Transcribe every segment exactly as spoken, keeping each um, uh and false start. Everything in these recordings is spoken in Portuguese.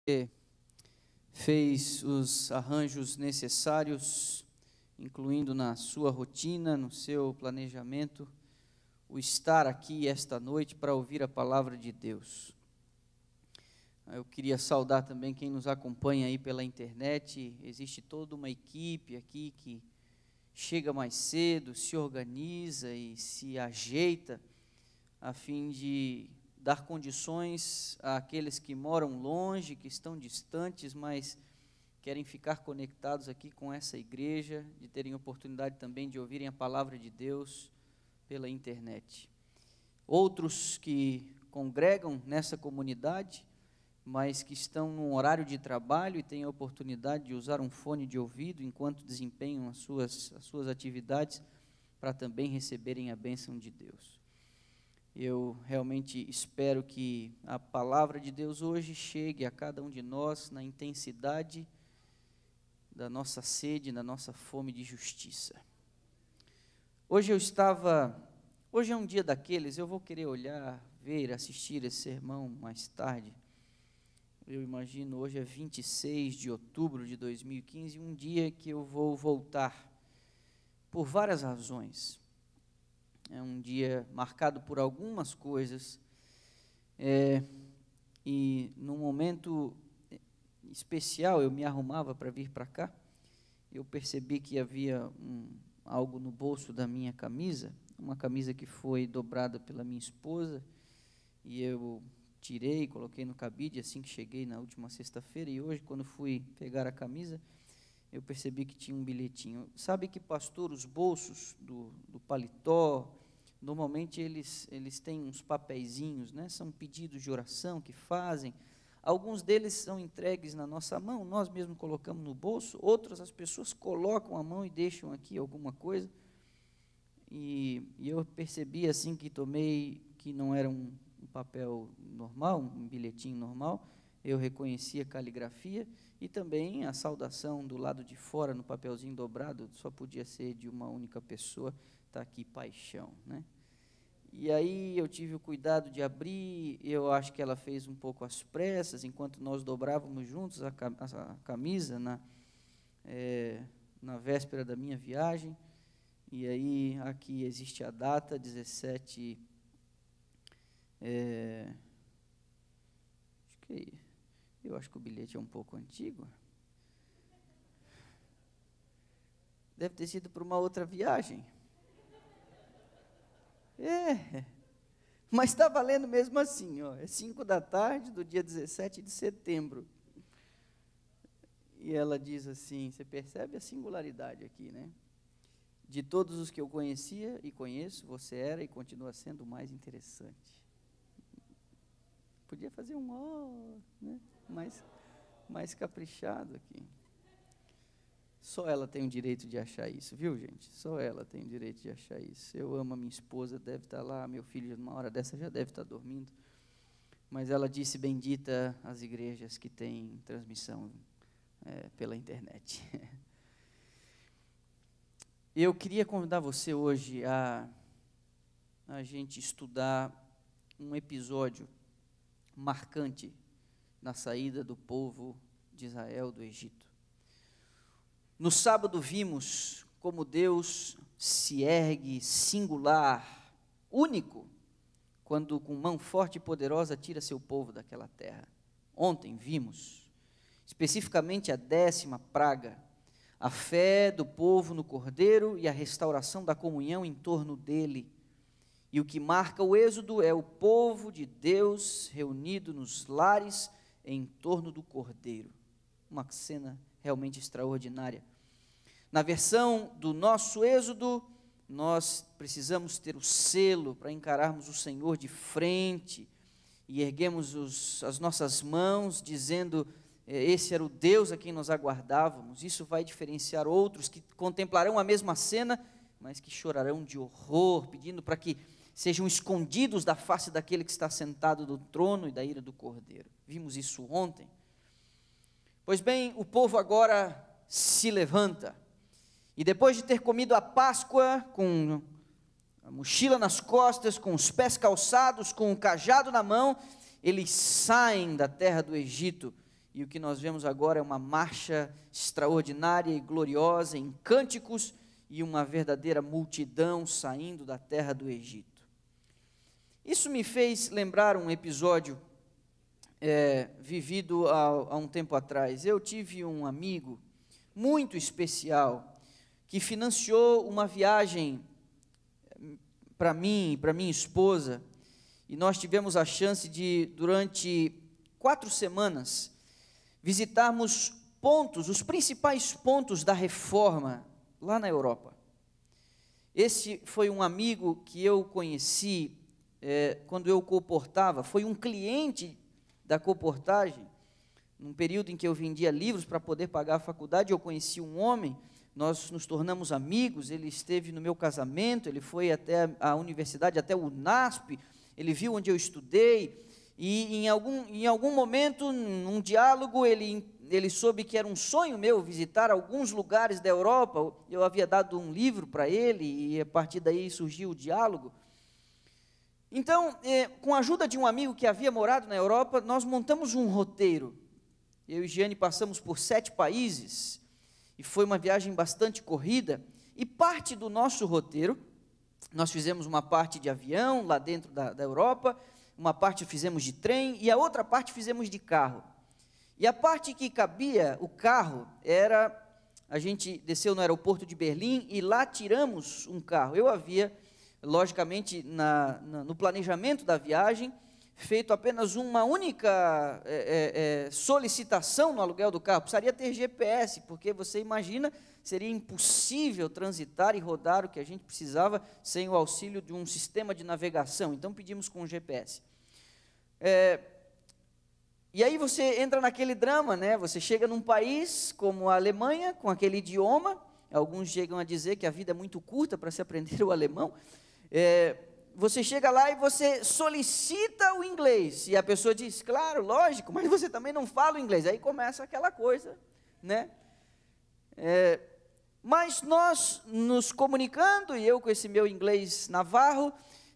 fez os arranjos necessários, incluindo na sua rotina, no seu planejamento, o estar aqui esta noite para ouvir a palavra de Deus. Eu queria saudar também quem nos acompanha aí pela internet. Existe toda uma equipe aqui que chega mais cedo, se organiza e se ajeita a fim de dar condições àqueles que moram longe, que estão distantes, mas querem ficar conectados aqui com essa igreja, de terem oportunidade também de ouvirem a palavra de Deus pela internet. Outros que congregam nessa comunidade, mas que estão num horário de trabalho e têm a oportunidade de usar um fone de ouvido enquanto desempenham as suas, as suas atividades, para também receberem a bênção de Deus. Eu realmente espero que a palavra de Deus hoje chegue a cada um de nós na intensidade da nossa sede, da nossa fome de justiça. Hoje eu estava, hoje é um dia daqueles, eu vou querer olhar, ver, assistir esse sermão mais tarde. Eu imagino, hoje é vinte e seis de outubro de dois mil e quinze, um dia que eu vou voltar, por várias razões. É um dia marcado por algumas coisas, é, e num momento especial, eu me arrumava para vir para cá, eu percebi que havia um, algo no bolso da minha camisa, uma camisa que foi dobrada pela minha esposa, e eu tirei, coloquei no cabide assim que cheguei na última sexta-feira, e hoje, quando fui pegar a camisa, eu percebi que tinha um bilhetinho. Sabe que, pastor, os bolsos do, do paletó, normalmente eles, eles têm uns papeizinhos, né? São pedidos de oração que fazem. Alguns deles são entregues na nossa mão, nós mesmos colocamos no bolso, outros as pessoas colocam a mão e deixam aqui alguma coisa. E, e eu percebi assim que tomei, que não era um, um papel normal, um bilhetinho normal. Eu reconheci a caligrafia e também a saudação do lado de fora, no papelzinho dobrado, só podia ser de uma única pessoa. Está aqui, paixão, né? E aí eu tive o cuidado de abrir, eu acho que ela fez um pouco às pressas, enquanto nós dobrávamos juntos a, a camisa na, é, na véspera da minha viagem, e aí aqui existe a data, dezessete, é, acho que, eu acho que o bilhete é um pouco antigo, deve ter sido para uma outra viagem. É, mas está valendo mesmo assim, ó, é cinco da tarde do dia dezessete de setembro. E ela diz assim, você percebe a singularidade aqui, né? De todos os que eu conhecia e conheço, você era e continua sendo o mais interessante. Podia fazer um ó, né? mais, mais caprichado aqui. Só ela tem o direito de achar isso, viu, gente? Só ela tem o direito de achar isso. Eu amo a minha esposa, deve estar lá, meu filho, numa hora dessa, já deve estar dormindo. Mas ela disse, bendita as igrejas que têm transmissão é, pela internet. Eu queria convidar você hoje a, a gente estudar um episódio marcante na saída do povo de Israel do Egito. No sábado vimos como Deus se ergue singular, único, quando com mão forte e poderosa tira seu povo daquela terra. Ontem vimos, especificamente a décima praga, a fé do povo no Cordeiro e a restauração da comunhão em torno dele. E o que marca o êxodo é o povo de Deus reunido nos lares em torno do Cordeiro. Uma cena realmente extraordinária. Na versão do nosso êxodo, nós precisamos ter o selo para encararmos o Senhor de frente e erguemos os, as nossas mãos dizendo, esse era o Deus a quem nós aguardávamos. Isso vai diferenciar outros que contemplarão a mesma cena, mas que chorarão de horror, pedindo para que sejam escondidos da face daquele que está sentado no trono e da ira do Cordeiro. Vimos isso ontem. Pois bem, o povo agora se levanta, e depois de ter comido a Páscoa, com a mochila nas costas, com os pés calçados, com o cajado na mão, eles saem da terra do Egito, e o que nós vemos agora é uma marcha extraordinária e gloriosa em cânticos e uma verdadeira multidão saindo da terra do Egito. Isso me fez lembrar um episódio é, vivido há, há um tempo atrás. Eu tive um amigo muito especial que financiou uma viagem para mim e para minha esposa, e nós tivemos a chance de, durante quatro semanas, visitarmos pontos, os principais pontos da reforma lá na Europa. Esse foi um amigo que eu conheci é, quando eu coportava, foi um cliente da coportagem, num período em que eu vendia livros para poder pagar a faculdade. Eu conheci um homem, nós nos tornamos amigos, ele esteve no meu casamento, ele foi até a universidade, até o UNASP, ele viu onde eu estudei, e em algum, em algum momento, num diálogo, ele, ele soube que era um sonho meu visitar alguns lugares da Europa. Eu havia dado um livro para ele, e a partir daí surgiu o diálogo. Então, eh, com a ajuda de um amigo que havia morado na Europa, nós montamos um roteiro. Eu e Giane passamos por sete países, e foi uma viagem bastante corrida, e parte do nosso roteiro, nós fizemos uma parte de avião, lá dentro da, da Europa, uma parte fizemos de trem, e a outra parte fizemos de carro. E a parte que cabia, o carro, era, a gente desceu no aeroporto de Berlim, e lá tiramos um carro. Eu havia, logicamente, na, na, no planejamento da viagem, feito apenas uma única é, é, solicitação no aluguel do carro. Precisaria ter G P S, porque você imagina, seria impossível transitar e rodar o que a gente precisava sem o auxílio de um sistema de navegação. Então pedimos com o G P S. É, e aí você entra naquele drama, né? Você chega num país como a Alemanha, com aquele idioma. Alguns chegam a dizer que a vida é muito curta para se aprender o alemão. É, você chega lá e você solicita o inglês, e a pessoa diz, claro, lógico, mas você também não fala o inglês. Aí começa aquela coisa, né? É, mas nós nos comunicando, e eu com esse meu inglês navarro,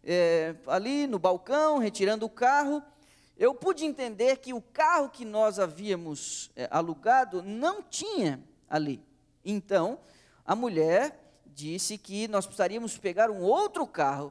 é, ali no balcão, retirando o carro, eu pude entender que o carro que nós havíamos é, alugado não tinha ali. Então, a mulher disse que nós precisaríamos pegar um outro carro.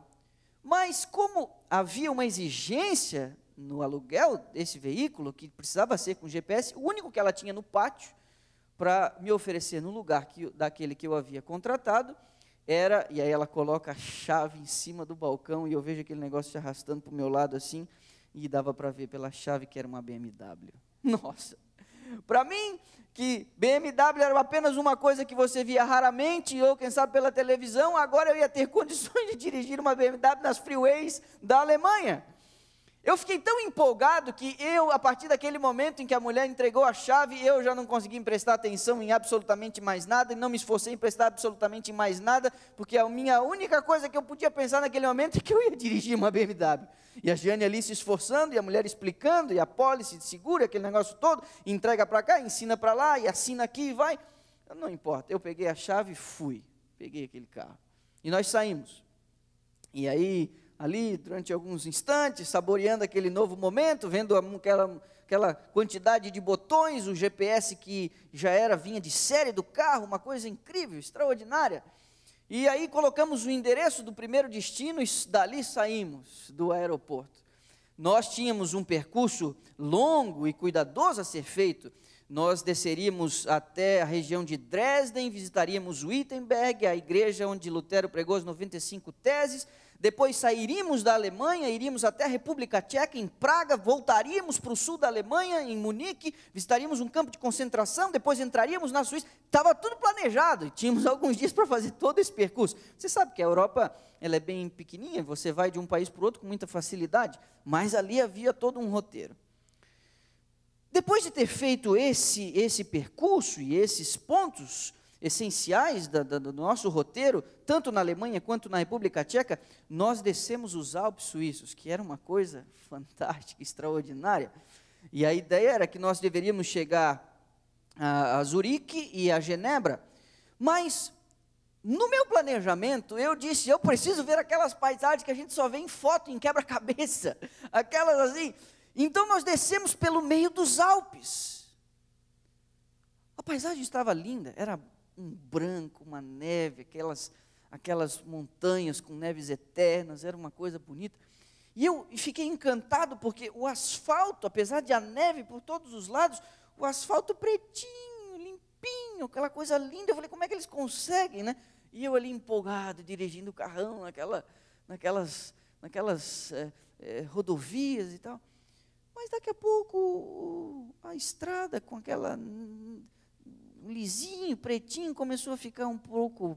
Mas como havia uma exigência no aluguel desse veículo, que precisava ser com G P S, o único que ela tinha no pátio, para me oferecer no lugar que, daquele que eu havia contratado, era, e aí ela coloca a chave em cima do balcão, e eu vejo aquele negócio se arrastando para o meu lado assim, e dava para ver pela chave que era uma B M W. Nossa! Para mim, que B M W era apenas uma coisa que você via raramente, ou quem sabe pela televisão, agora eu ia ter condições de dirigir uma B M W nas freeways da Alemanha. Eu fiquei tão empolgado que eu, a partir daquele momento em que a mulher entregou a chave, eu já não consegui prestar atenção em absolutamente mais nada, e não me esforcei em prestar absolutamente em mais nada, porque a minha única coisa que eu podia pensar naquele momento é que eu ia dirigir uma B M W. E a Giane ali se esforçando, e a mulher explicando, e a pólice de seguro, aquele negócio todo, entrega para cá, ensina para lá, e assina aqui, e vai. Não importa, eu peguei a chave e fui, peguei aquele carro. E nós saímos. E aí, ali, durante alguns instantes, saboreando aquele novo momento, vendo aquela, aquela quantidade de botões, o G P S que já era, vinha de série do carro, uma coisa incrível, extraordinária. E aí colocamos o endereço do primeiro destino e dali saímos do aeroporto. Nós tínhamos um percurso longo e cuidadoso a ser feito. Nós desceríamos até a região de Dresden, visitaríamos Wittenberg, a igreja onde Lutero pregou as noventa e cinco teses. Depois sairíamos da Alemanha, iríamos até a República Tcheca, em Praga, voltaríamos para o sul da Alemanha, em Munique, visitaríamos um campo de concentração, depois entraríamos na Suíça. Estava tudo planejado, e tínhamos alguns dias para fazer todo esse percurso. Você sabe que a Europa ela é bem pequenininha, você vai de um país para o outro com muita facilidade, mas ali havia todo um roteiro. Depois de ter feito esse, esse percurso e esses pontos essenciais da, da, do nosso roteiro, tanto na Alemanha quanto na República Tcheca, nós descemos os Alpes suíços, que era uma coisa fantástica, extraordinária. E a ideia era que nós deveríamos chegar a, a Zurique e a Genebra, mas no meu planejamento eu disse, eu preciso ver aquelas paisagens que a gente só vê em foto, em quebra-cabeça, aquelas assim. Então nós descemos pelo meio dos Alpes. paisagem estava linda, era um branco, uma neve, aquelas, aquelas montanhas com neves eternas, era uma coisa bonita. E eu fiquei encantado porque o asfalto, apesar de a neve por todos os lados, o asfalto pretinho, limpinho, aquela coisa linda. Eu falei, como é que eles conseguem, né? E eu ali empolgado, dirigindo o carrão naquela, naquelas, naquelas é, é, rodovias e tal. Mas daqui a pouco a estrada com aquela lisinho, pretinho, começou a ficar um pouco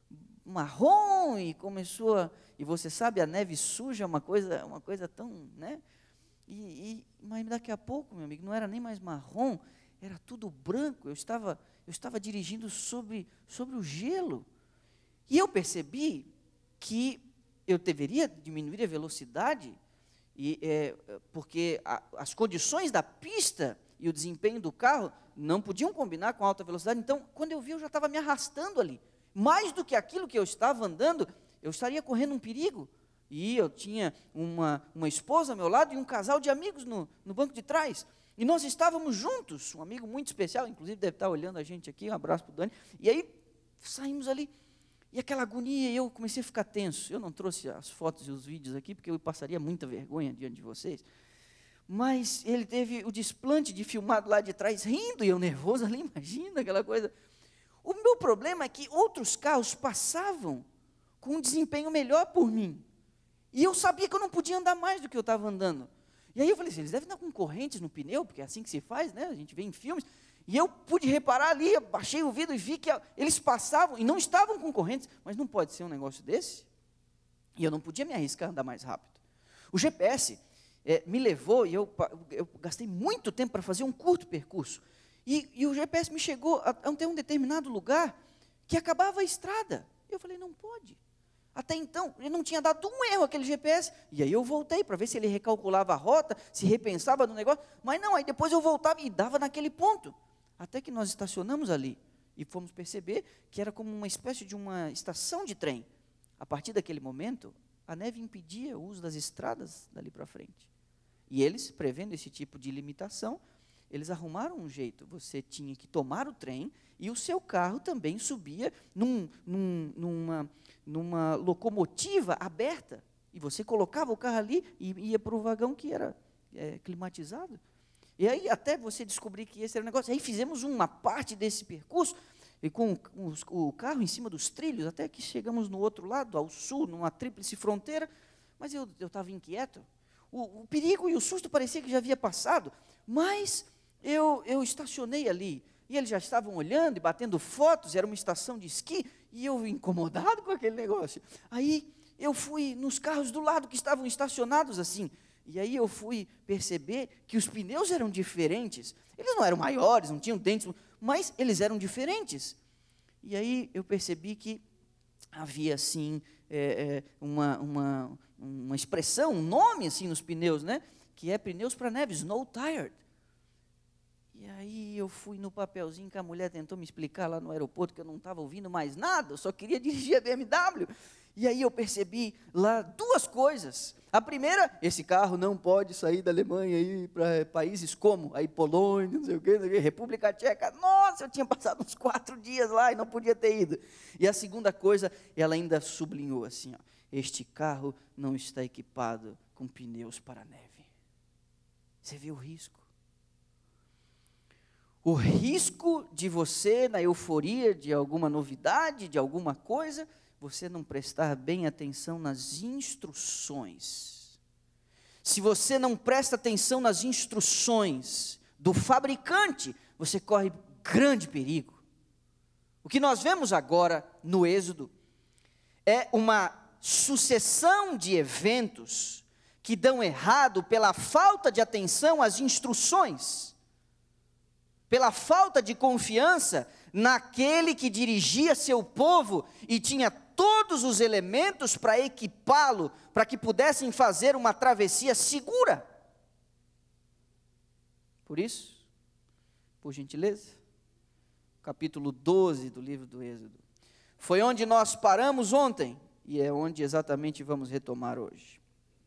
marrom e começou a, e você sabe, a neve suja é uma coisa, uma coisa tão, né? E, e, mas daqui a pouco, meu amigo, não era nem mais marrom, era tudo branco. Eu estava, eu estava dirigindo sobre, sobre o gelo. E eu percebi que eu deveria diminuir a velocidade, e, é, porque a, as condições da pista e o desempenho do carro não podiam combinar com alta velocidade. Então, quando eu vi, eu já estava me arrastando ali. Mais do que aquilo que eu estava andando, eu estaria correndo um perigo. E eu tinha uma, uma esposa ao meu lado e um casal de amigos no, no banco de trás. E nós estávamos juntos, um amigo muito especial, inclusive deve estar olhando a gente aqui, um abraço para o Dani. E aí, saímos ali, e aquela agonia, eu comecei a ficar tenso. Eu não trouxe as fotos e os vídeos aqui, porque eu passaria muita vergonha diante de vocês. Mas ele teve o desplante de filmar lá de trás, rindo, e eu nervoso ali, imagina aquela coisa. O meu problema é que outros carros passavam com um desempenho melhor por mim. E eu sabia que eu não podia andar mais do que eu estava andando. E aí eu falei assim, eles devem estar com correntes no pneu, porque é assim que se faz, né? A gente vê em filmes. E eu pude reparar ali, baixei o vidro e vi que eles passavam e não estavam com correntes. Mas não pode ser um negócio desse? E eu não podia me arriscar a andar mais rápido. O G P S é, me levou, e eu, eu gastei muito tempo para fazer um curto percurso. E, e o G P S me chegou a, a um determinado lugar que acabava a estrada. Eu falei, não pode. Até então, ele não tinha dado um erro aquele G P S. E aí eu voltei para ver se ele recalculava a rota, se repensava no negócio. Mas não, aí depois eu voltava e dava naquele ponto. Até que nós estacionamos ali e fomos perceber que era como uma espécie de uma estação de trem. A partir daquele momento, a neve impedia o uso das estradas dali para frente. E eles, prevendo esse tipo de limitação, eles arrumaram um jeito. Você tinha que tomar o trem e o seu carro também subia num, num, numa, numa locomotiva aberta. E você colocava o carro ali e ia para o vagão que era é, climatizado. E aí até você descobrir que esse era o negócio. Aí fizemos uma parte desse percurso, e com os, o carro em cima dos trilhos, até que chegamos no outro lado, ao sul, numa tríplice fronteira. Mas eu estava inquieto. O, o perigo e o susto parecia que já havia passado, mas eu, eu estacionei ali, e eles já estavam olhando e batendo fotos, era uma estação de esqui, e eu incomodado com aquele negócio. Aí eu fui nos carros do lado que estavam estacionados assim, e aí eu fui perceber que os pneus eram diferentes. Eles não eram maiores, não tinham dentes, mas eles eram diferentes. E aí eu percebi que havia assim é, é, uma, uma, uma expressão, um nome assim nos pneus, né? Que é pneus para neve, snow tired. E aí eu fui no papelzinho que a mulher tentou me explicar lá no aeroporto, que eu não estava ouvindo mais nada, eu só queria dirigir a B M W. E aí eu percebi lá duas coisas. A primeira, esse carro não pode sair da Alemanha e ir para países como aí Polônia, não sei o quê, não sei o quê, República Tcheca. Nossa, eu tinha passado uns quatro dias lá e não podia ter ido. E a segunda coisa, ela ainda sublinhou assim, ó, este carro não está equipado com pneus para neve. Você vê o risco? O risco de você, na euforia de alguma novidade, de alguma coisa, você não prestar bem atenção nas instruções. Se você não presta atenção nas instruções do fabricante, você corre grande perigo. O que nós vemos agora no Êxodo é uma sucessão de eventos que dão errado pela falta de atenção às instruções, pela falta de confiança naquele que dirigia seu povo e tinha todos os elementos para equipá-lo, para que pudessem fazer uma travessia segura. Por isso, por gentileza, capítulo doze do livro do Êxodo. Foi onde nós paramos ontem, e é onde exatamente vamos retomar hoje.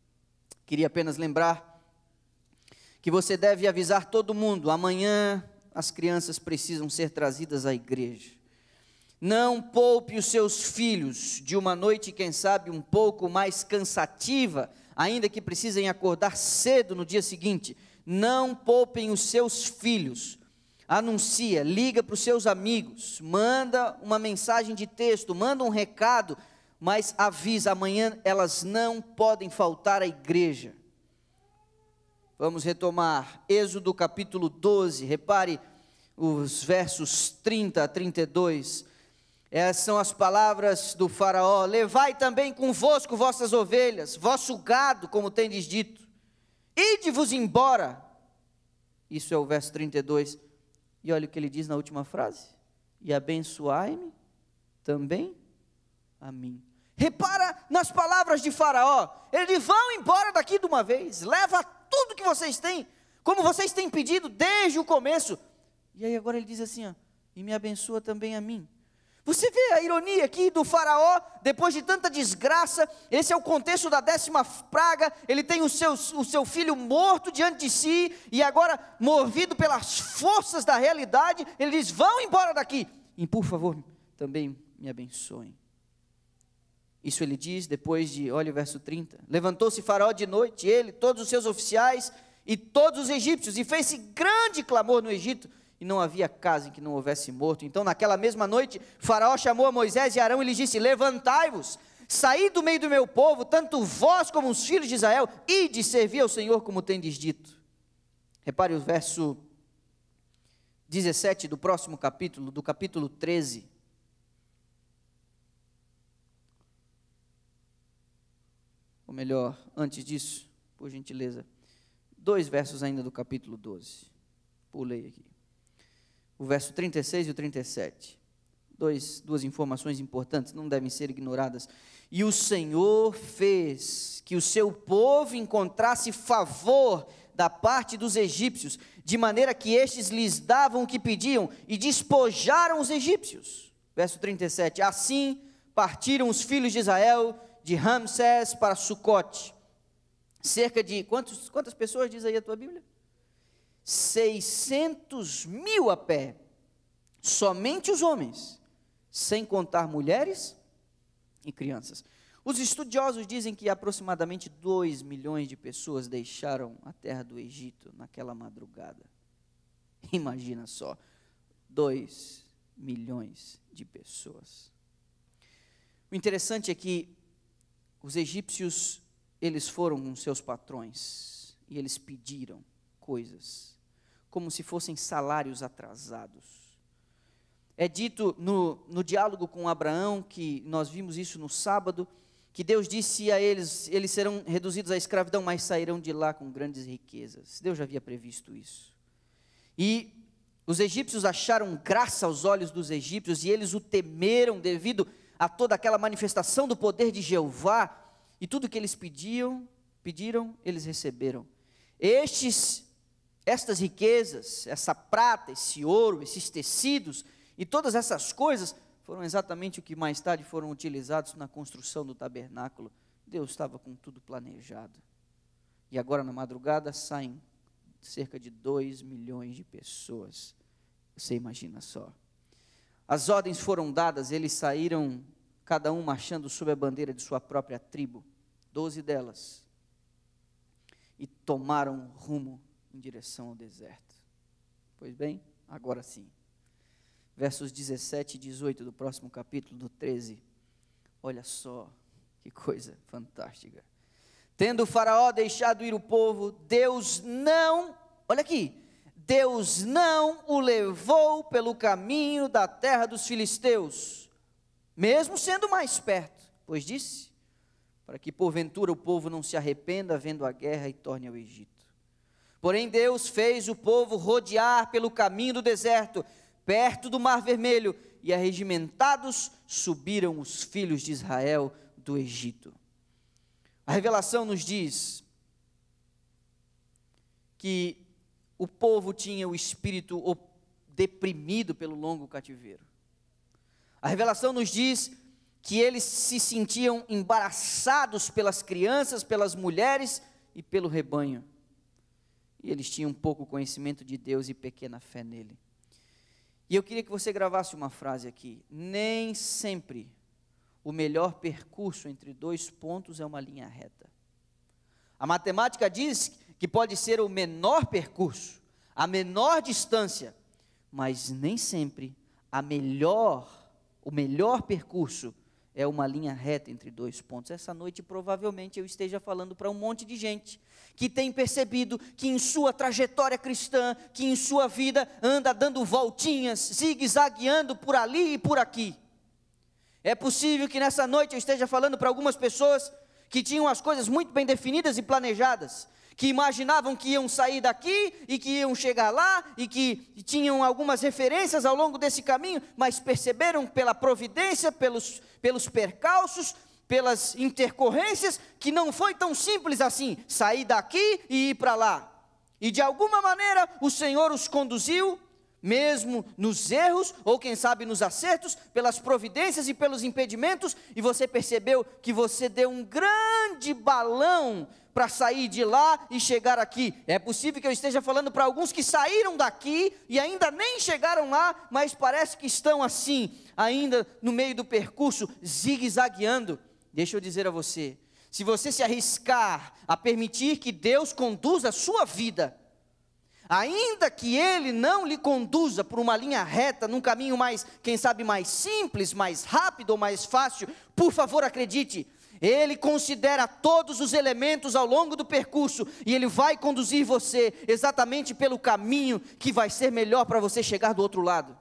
Queria apenas lembrar que você deve avisar todo mundo, amanhã, as crianças precisam ser trazidas à igreja. Não poupe os seus filhos de uma noite, quem sabe, um pouco mais cansativa, ainda que precisem acordar cedo no dia seguinte. Não poupem os seus filhos. Anuncia, liga para os seus amigos, manda uma mensagem de texto, manda um recado, mas avisa, amanhã elas não podem faltar à igreja. Vamos retomar, Êxodo capítulo doze, repare os versos trinta a trinta e dois, essas são as palavras do faraó: levai também convosco vossas ovelhas, vosso gado, como tendes dito, ide-vos embora. Isso é o verso trinta e dois, e olha o que ele diz na última frase: e abençoai-me também a mim. Repara nas palavras de faraó, ele diz: vão embora daqui de uma vez, leva tudo que vocês têm, como vocês têm pedido desde o começo. E aí agora ele diz assim, ó, e me abençoa também a mim. Você vê a ironia aqui do faraó, depois de tanta desgraça, esse é o contexto da décima praga, ele tem o seu, o seu filho morto diante de si, e agora, movido pelas forças da realidade, ele diz: vão embora daqui, e por favor, também me abençoem. Isso ele diz depois de, olha o verso trinta, levantou-se faraó de noite, ele, todos os seus oficiais e todos os egípcios, e fez-se grande clamor no Egito, e não havia casa em que não houvesse morto. Então naquela mesma noite, faraó chamou a Moisés e Arão e lhes disse: levantai-vos, saí do meio do meu povo, tanto vós como os filhos de Israel, ide servir ao Senhor como tendes dito. Repare o verso dezessete do próximo capítulo, do capítulo treze, ou melhor, antes disso, por gentileza, dois versos ainda do capítulo doze, pulei aqui, o verso trinta e seis e o trinta e sete, Dois, duas informações importantes, não devem ser ignoradas. E o Senhor fez que o seu povo encontrasse favor da parte dos egípcios, de maneira que estes lhes davam o que pediam, e despojaram os egípcios. Verso trinta e sete, assim partiram os filhos de Israel de Ramsés para Sucote, cerca de, quantos, quantas pessoas diz aí a tua Bíblia? seiscentos mil a pé, somente os homens, sem contar mulheres e crianças. Os estudiosos dizem que aproximadamente dois milhões de pessoas deixaram a terra do Egito naquela madrugada. Imagina só, dois milhões de pessoas. O interessante é que os egípcios, eles foram com seus patrões, e eles pediram coisas, como se fossem salários atrasados. É dito no, no diálogo com Abraão, que nós vimos isso no sábado, que Deus disse a eles, eles serão reduzidos à escravidão, mas sairão de lá com grandes riquezas. Deus já havia previsto isso. E os egípcios acharam graça aos olhos dos egípcios, e eles o temeram devido a toda aquela manifestação do poder de Jeová, e tudo que eles pediam, pediram, eles receberam. Estes, estas riquezas, essa prata, esse ouro, esses tecidos, e todas essas coisas, foram exatamente o que mais tarde foram utilizados na construção do tabernáculo. Deus estava com tudo planejado. E agora na madrugada saem cerca de dois milhões de pessoas. Você imagina só. As ordens foram dadas, eles saíram, cada um marchando sob a bandeira de sua própria tribo, doze delas, e tomaram rumo em direção ao deserto. Pois bem, agora sim, versos dezessete e dezoito do próximo capítulo, do treze, olha só, que coisa fantástica. Tendo o faraó deixado ir o povo, Deus não, olha aqui, Deus não o levou pelo caminho da terra dos filisteus, mesmo sendo mais perto, pois disse, para que porventura o povo não se arrependa vendo a guerra e torne ao Egito. Porém Deus fez o povo rodear pelo caminho do deserto, perto do Mar Vermelho, e arregimentados subiram os filhos de Israel do Egito. A revelação nos diz que o povo tinha o espírito deprimido pelo longo cativeiro. A revelação nos diz que eles se sentiam embaraçados pelas crianças, pelas mulheres e pelo rebanho. E eles tinham pouco conhecimento de Deus e pequena fé nele. E eu queria que você gravasse uma frase aqui: nem sempre o melhor percurso entre dois pontos é uma linha reta. A matemática diz que pode ser o menor percurso, a menor distância, mas nem sempre a melhor, o melhor percurso é uma linha reta entre dois pontos. Essa noite provavelmente eu esteja falando para um monte de gente que tem percebido que em sua trajetória cristã, que em sua vida anda dando voltinhas, zigue-zagueando por ali e por aqui. É possível que nessa noite eu esteja falando para algumas pessoas que tinham as coisas muito bem definidas e planejadas, que imaginavam que iam sair daqui e que iam chegar lá, e que tinham algumas referências ao longo desse caminho, mas perceberam pela providência, pelos, pelos percalços, pelas intercorrências, que não foi tão simples assim, sair daqui e ir para lá. E de alguma maneira o Senhor os conduziu, mesmo nos erros, ou quem sabe nos acertos, pelas providências e pelos impedimentos, e você percebeu que você deu um grande balão para sair de lá e chegar aqui. É possível que eu esteja falando para alguns que saíram daqui e ainda nem chegaram lá, mas parece que estão assim, ainda no meio do percurso, zigue-zagueando. Deixa eu dizer a você, se você se arriscar a permitir que Deus conduza a sua vida, ainda que Ele não lhe conduza por uma linha reta, num caminho mais, quem sabe mais simples, mais rápido ou mais fácil, por favor acredite, Ele considera todos os elementos ao longo do percurso, e Ele vai conduzir você exatamente pelo caminho que vai ser melhor para você chegar do outro lado.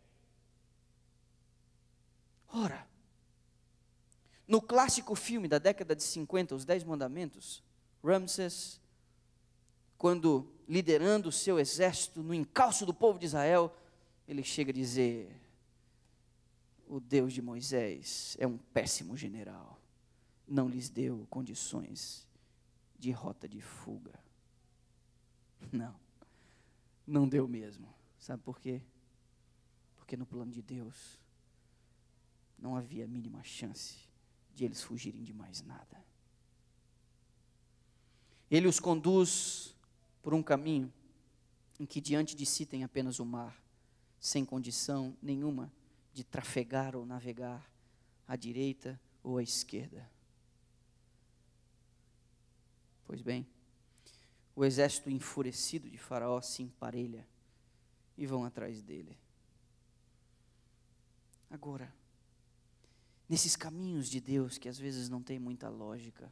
Ora, no clássico filme da década de cinquenta, Os Dez Mandamentos, Ramsés, quando liderando o seu exército no encalço do povo de Israel, ele chega a dizer: o Deus de Moisés é um péssimo general, não lhes deu condições de rota de fuga. Não, não deu mesmo. Sabe por quê? Porque no plano de Deus não havia a mínima chance de eles fugirem de mais nada. Ele os conduz por um caminho em que diante de si tem apenas o mar, sem condição nenhuma de trafegar ou navegar à direita ou à esquerda. Pois bem, o exército enfurecido de Faraó se emparelha e vão atrás dele. Agora, nesses caminhos de Deus que às vezes não tem muita lógica,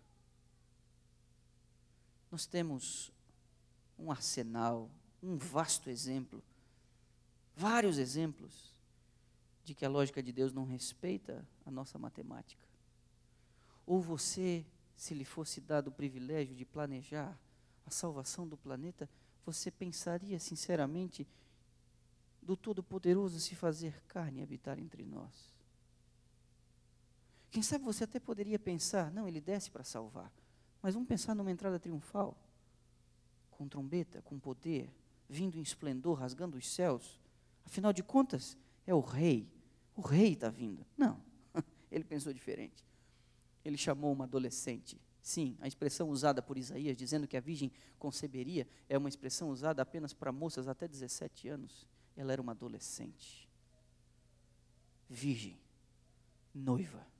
nós temos um arsenal, um vasto exemplo, vários exemplos de que a lógica de Deus não respeita a nossa matemática. Ou você, se lhe fosse dado o privilégio de planejar a salvação do planeta, você pensaria sinceramente do Todo-Poderoso se fazer carne e habitar entre nós? Quem sabe você até poderia pensar, não, ele desce para salvar, mas vamos pensar numa entrada triunfal, com trombeta, com poder, vindo em esplendor, rasgando os céus. Afinal de contas, é o rei, o rei está vindo. Não, ele pensou diferente. Ele chamou uma adolescente. Sim, a expressão usada por Isaías, dizendo que a virgem conceberia, é uma expressão usada apenas para moças até dezessete anos. Ela era uma adolescente, virgem, noiva.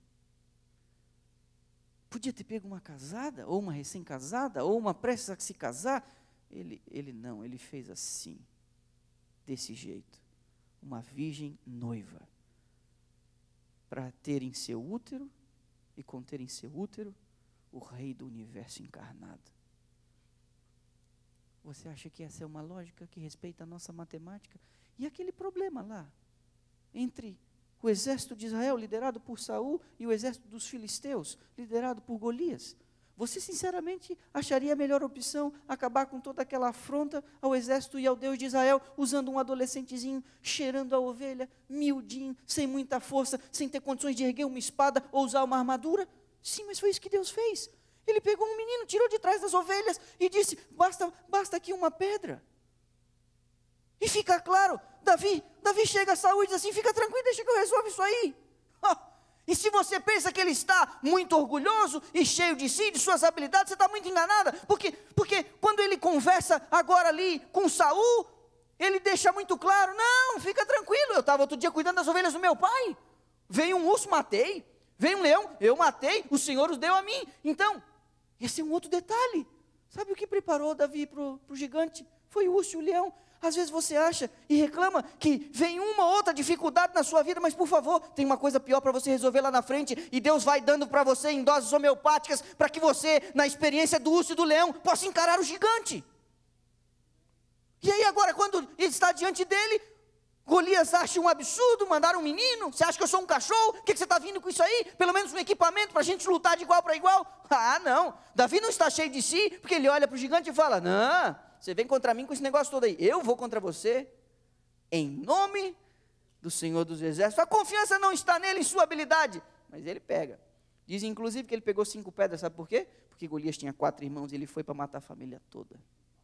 Podia ter pego uma casada, ou uma recém-casada, ou uma prestes a se casar. Ele, ele não, ele fez assim, desse jeito, uma virgem noiva, para ter em seu útero, e conter em seu útero, o rei do universo encarnado. Você acha que essa é uma lógica que respeita a nossa matemática? E aquele problema lá, entre o exército de Israel, liderado por Saul, e o exército dos filisteus, liderado por Golias. Você sinceramente acharia a melhor opção acabar com toda aquela afronta ao exército e ao Deus de Israel, usando um adolescentezinho, cheirando a ovelha, miudinho, sem muita força, sem ter condições de erguer uma espada ou usar uma armadura? Sim, mas foi isso que Deus fez. Ele pegou um menino, tirou de trás das ovelhas e disse, basta, basta aqui uma pedra. E fica claro, Davi, Davi chega a Saul e diz assim, fica tranquilo, deixa que eu resolvo isso aí. E se você pensa que ele está muito orgulhoso e cheio de si, de suas habilidades, você está muito enganada, porque, porque quando ele conversa agora ali com Saul, ele deixa muito claro, não, fica tranquilo, eu estava outro dia cuidando das ovelhas do meu pai. Veio um urso, matei. Veio um leão, eu matei. O Senhor os deu a mim. Então, esse é um outro detalhe. Sabe o que preparou Davi para o gigante? Foi o urso e o leão. Às vezes você acha e reclama que vem uma ou outra dificuldade na sua vida, mas por favor, tem uma coisa pior para você resolver lá na frente, e Deus vai dando para você em doses homeopáticas, para que você, na experiência do urso e do leão, possa encarar o gigante. E aí agora, quando ele está diante dele, Golias acha um absurdo mandar um menino. Você acha que eu sou um cachorro? O que, que você está vindo com isso aí? Pelo menos um equipamento para a gente lutar de igual para igual? Ah, não, Davi não está cheio de si, porque ele olha para o gigante e fala, não, você vem contra mim com esse negócio todo aí, eu vou contra você, em nome do Senhor dos Exércitos. A confiança não está nele, em sua habilidade, mas ele pega. Diz inclusive que ele pegou cinco pedras, sabe por quê? Porque Golias tinha quatro irmãos e ele foi para matar a família toda.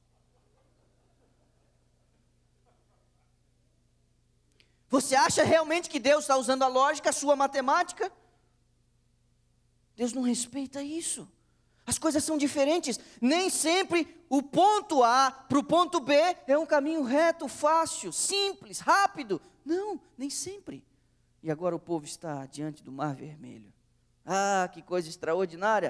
Você acha realmente que Deus está usando a lógica, a sua matemática? Deus não respeita isso. As coisas são diferentes. Nem sempre o ponto A para o ponto B é um caminho reto, fácil, simples, rápido. Não, nem sempre. E agora o povo está diante do Mar Vermelho. Ah, que coisa extraordinária.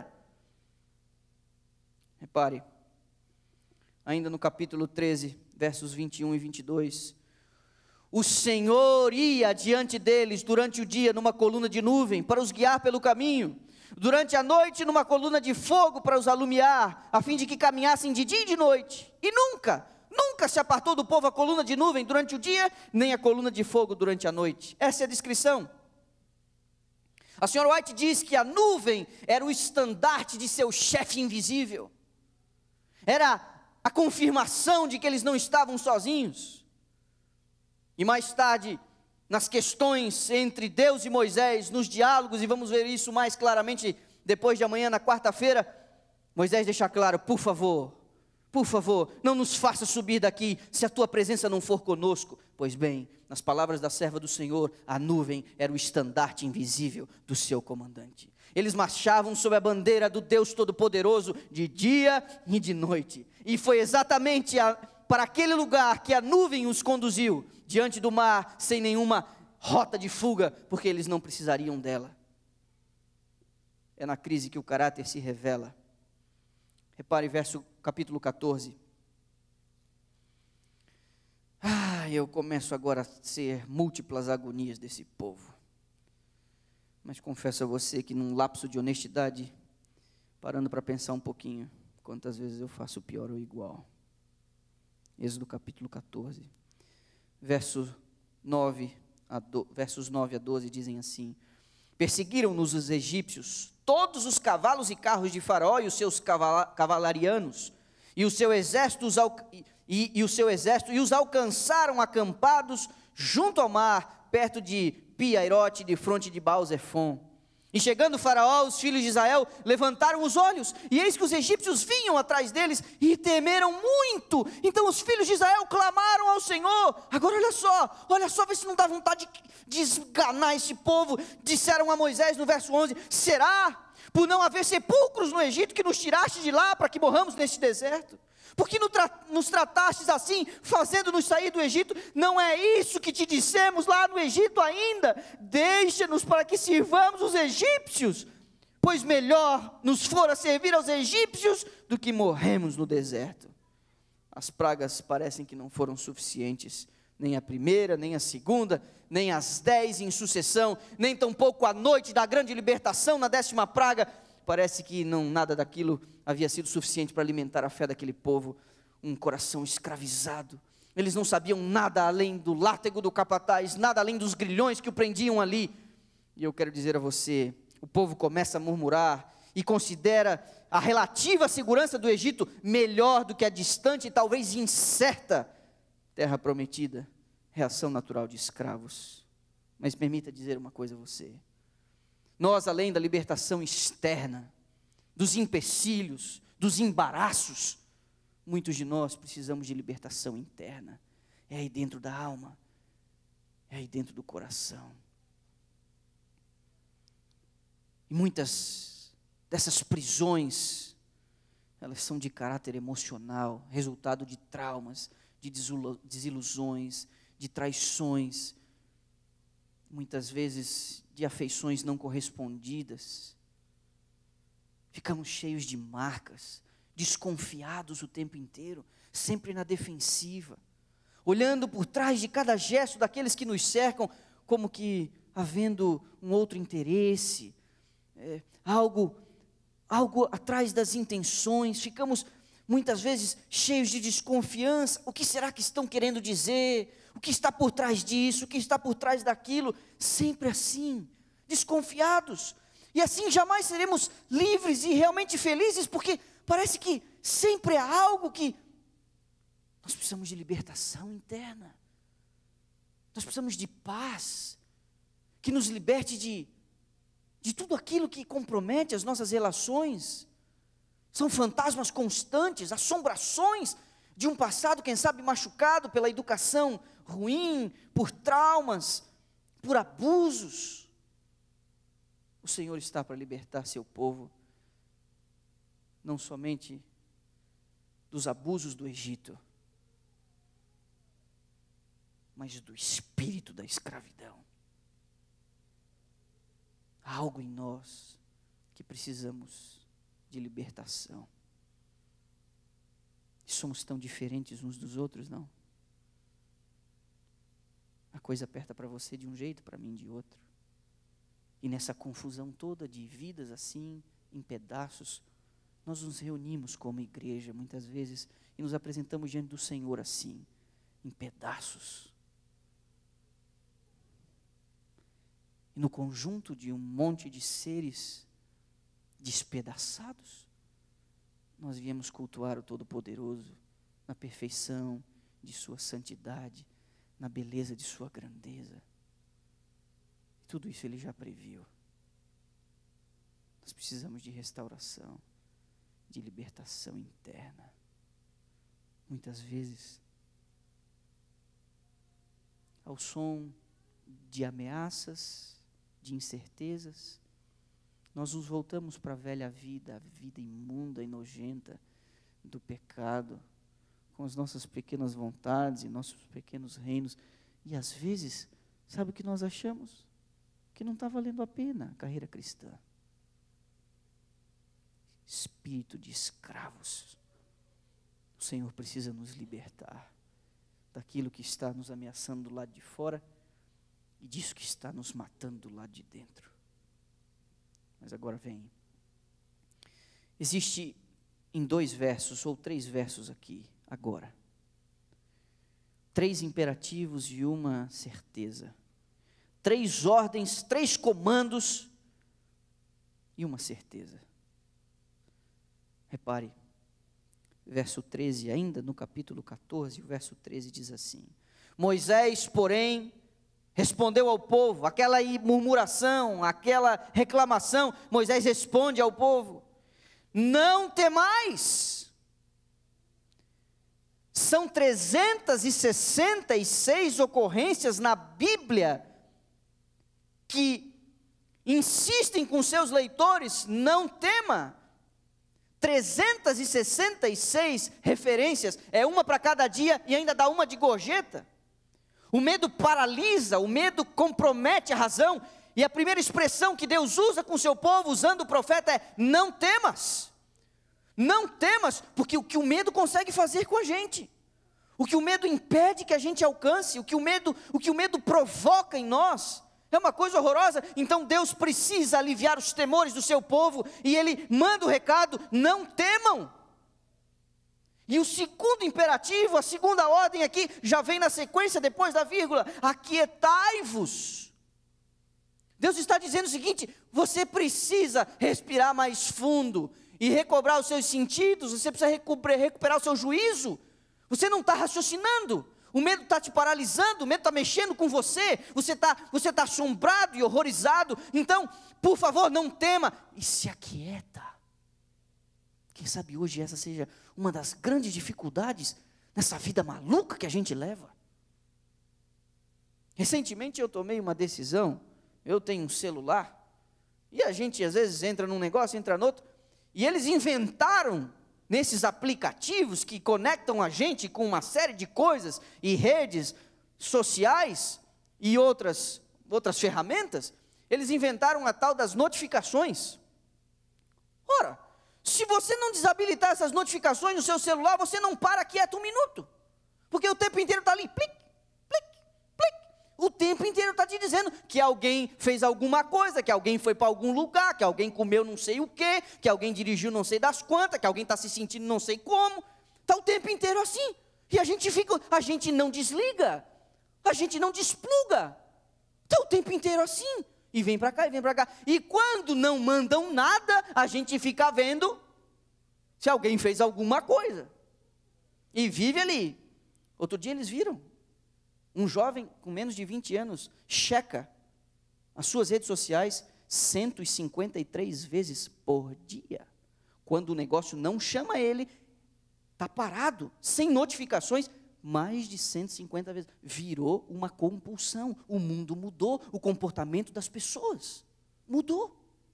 Repare, ainda no capítulo treze, versos vinte e um e vinte e dois. O Senhor ia diante deles durante o dia numa coluna de nuvem para os guiar pelo caminho, durante a noite numa coluna de fogo para os alumiar, a fim de que caminhassem de dia e de noite. E nunca, nunca se apartou do povo a coluna de nuvem durante o dia, nem a coluna de fogo durante a noite. Essa é a descrição. A senhora White diz que a nuvem era o estandarte de seu chefe invisível. Era a confirmação de que eles não estavam sozinhos. E mais tarde, nas questões entre Deus e Moisés, nos diálogos, e vamos ver isso mais claramente depois de amanhã, na quarta-feira, Moisés deixa claro, por favor, por favor, não nos faça subir daqui, se a tua presença não for conosco. Pois bem, nas palavras da serva do Senhor, a nuvem era o estandarte invisível do seu comandante. Eles marchavam sob a bandeira do Deus Todo-Poderoso, de dia e de noite, e foi exatamente a, para aquele lugar que a nuvem os conduziu, diante do mar, sem nenhuma rota de fuga, porque eles não precisariam dela. É na crise que o caráter se revela. Repare verso capítulo catorze. Ah, eu começo agora a ser múltiplas agonias desse povo. Mas confesso a você que num lapso de honestidade, parando para pensar um pouquinho, quantas vezes eu faço pior ou igual. Êxodo capítulo catorze. Verso nove a do, versos nove a doze dizem assim: perseguiram-nos os egípcios, todos os cavalos e carros de Faraó e os seus cavala, cavalarianos, e o seu exército, os, e, e o seu exército, e os alcançaram acampados junto ao mar, perto de Pi-Hairote, de fronte de Baal-Zefon. E chegando o Faraó, os filhos de Israel levantaram os olhos, e eis que os egípcios vinham atrás deles, e temeram muito. Então os filhos de Israel clamaram ao Senhor. Agora olha só, olha só, vê se não dá vontade de esganar esse povo. Disseram a Moisés no verso onze: será por não haver sepulcros no Egito que nos tiraste de lá, para que morramos neste deserto? Porque nos tratastes assim, fazendo-nos sair do Egito? Não é isso que te dissemos lá no Egito ainda? Deixa-nos para que sirvamos os egípcios, pois melhor nos fora servir aos egípcios do que morremos no deserto. As pragas parecem que não foram suficientes, nem a primeira, nem a segunda, nem as dez em sucessão, nem tampouco a noite da grande libertação na décima praga. Parece que não, nada daquilo havia sido suficiente para alimentar a fé daquele povo, um coração escravizado. Eles não sabiam nada além do látego do capataz, nada além dos grilhões que o prendiam ali. E eu quero dizer a você, o povo começa a murmurar e considera a relativa segurança do Egito melhor do que a distante e talvez incerta terra prometida, reação natural de escravos. Mas permita dizer uma coisa a você: nós, além da libertação externa, dos empecilhos, dos embaraços, muitos de nós precisamos de libertação interna. É aí dentro da alma, é aí dentro do coração. E muitas dessas prisões, elas são de caráter emocional, resultado de traumas, de desilusões, de traições, muitas vezes de afeições não correspondidas, ficamos cheios de marcas, desconfiados o tempo inteiro, sempre na defensiva, olhando por trás de cada gesto daqueles que nos cercam, como que havendo um outro interesse, é, algo, algo atrás das intenções. Ficamos muitas vezes cheios de desconfiança. O que será que estão querendo dizer? O que está por trás disso? O que está por trás daquilo? Sempre assim, desconfiados. E assim jamais seremos livres e realmente felizes, porque parece que sempre há algo que nós precisamos de libertação interna. Nós precisamos de paz, que nos liberte de, de tudo aquilo que compromete as nossas relações. São fantasmas constantes, assombrações de um passado, quem sabe, machucado pela educação ruim, por traumas, por abusos. O Senhor está para libertar seu povo, não somente dos abusos do Egito, mas do espírito da escravidão. Há algo em nós que precisamos de libertação. E somos tão diferentes uns dos outros, não? A coisa aperta para você de um jeito, para mim de outro. E nessa confusão toda de vidas assim, em pedaços, nós nos reunimos como igreja muitas vezes e nos apresentamos diante do Senhor assim, em pedaços. E no conjunto de um monte de seres despedaçados, nós viemos cultuar o Todo-Poderoso na perfeição de sua santidade, na beleza de sua grandeza. Tudo isso Ele já previu. Nós precisamos de restauração, de libertação interna. Muitas vezes, ao som de ameaças, de incertezas, nós nos voltamos para a velha vida, a vida imunda e nojenta do pecado, com as nossas pequenas vontades e nossos pequenos reinos. E às vezes, sabe o que nós achamos? Que não está valendo a pena a carreira cristã. Espírito de escravos. O Senhor precisa nos libertar daquilo que está nos ameaçando do lado de fora e disso que está nos matando do lado de dentro. Mas agora vem. Existe em dois versos, ou três versos aqui, agora, três imperativos e uma certeza. Três ordens, três comandos e uma certeza. Repare, verso treze, ainda no capítulo catorze, o verso treze diz assim: Moisés, porém, respondeu ao povo, aquela murmuração, aquela reclamação, Moisés responde ao povo: não temais. São trezentas e sessenta e seis ocorrências na Bíblia que insistem com seus leitores: não tema. trezentas e sessenta e seis referências, é uma para cada dia e ainda dá uma de gorjeta. O medo paralisa, o medo compromete a razão, e a primeira expressão que Deus usa com o seu povo, usando o profeta, é: não temas. Não temas, porque o que o medo consegue fazer com a gente, o que o medo impede que a gente alcance, o que o medo, o que o medo provoca em nós, é uma coisa horrorosa. Então Deus precisa aliviar os temores do seu povo, e Ele manda o recado: não temam. E o segundo imperativo, a segunda ordem aqui, já vem na sequência, depois da vírgula: aquietai-vos. Deus está dizendo o seguinte: você precisa respirar mais fundo e recobrar os seus sentidos, você precisa recuperar o seu juízo. Você não está raciocinando, o medo está te paralisando, o medo está mexendo com você, você está você tá assombrado e horrorizado. Então, por favor, não tema e se aquieta. Quem sabe hoje essa seja uma das grandes dificuldades nessa vida maluca que a gente leva. Recentemente eu tomei uma decisão. Eu tenho um celular, e a gente às vezes entra num negócio, entra no outro, e eles inventaram nesses aplicativos que conectam a gente com uma série de coisas e redes sociais e outras outras ferramentas, eles inventaram a tal das notificações. Ora, se você não desabilitar essas notificações no seu celular, você não para quieto um minuto, porque o tempo inteiro está ali, plic, plic, plic, o tempo inteiro está te dizendo que alguém fez alguma coisa, que alguém foi para algum lugar, que alguém comeu não sei o quê, que alguém dirigiu não sei das quantas, que alguém está se sentindo não sei como, está o tempo inteiro assim, e a gente fica, a gente não desliga, a gente não despluga, está o tempo inteiro assim, e vem para cá, e vem para cá, e quando não mandam nada, a gente fica vendo se alguém fez alguma coisa, e vive ali. Outro dia eles viram, um jovem com menos de vinte anos, checa as suas redes sociais cento e cinquenta e três vezes por dia, quando o negócio não chama ele, está parado, sem notificações, mais de cento e cinquenta vezes, virou uma compulsão, o mundo mudou, o comportamento das pessoas mudou,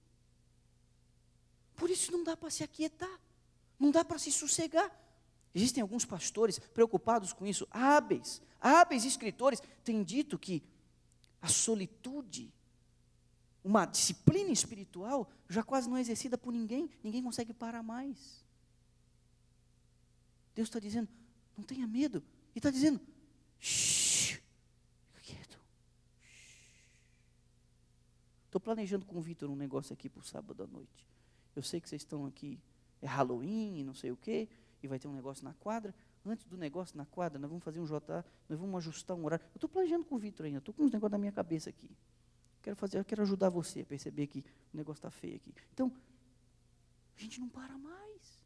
por isso não dá para se aquietar, não dá para se sossegar. Existem alguns pastores preocupados com isso, hábeis, hábeis escritores, têm dito que a solitude, uma disciplina espiritual, já quase não é exercida por ninguém, ninguém consegue parar mais. Deus está dizendo, não tenha medo, e está dizendo, shh, fica quieto. Estou planejando com o Vitor um negócio aqui para o sábado à noite. Eu sei que vocês estão aqui, é Halloween, não sei o quê, e vai ter um negócio na quadra. Antes do negócio na quadra, nós vamos fazer um J A, nós vamos ajustar um horário. Eu estou planejando com o Vitor ainda, estou com uns negócios na minha cabeça aqui. Quero fazer, eu quero ajudar você a perceber que o negócio está feio aqui. Então, a gente não para mais.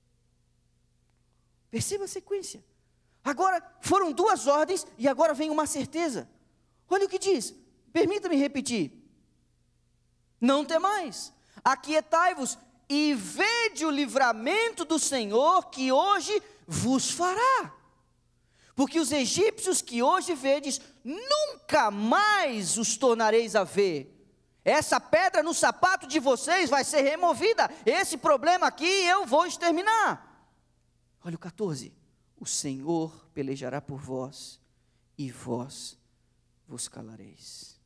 Perceba a sequência. Agora, foram duas ordens e agora vem uma certeza. Olha o que diz, permita-me repetir. Não temais, aquietai-vos e vede o livramento do Senhor que hoje vos fará. Porque os egípcios que hoje vedes, nunca mais os tornareis a ver. Essa pedra no sapato de vocês vai ser removida. Esse problema aqui eu vou exterminar. Olha o quatorze. O Senhor pelejará por vós, e vós vos calareis.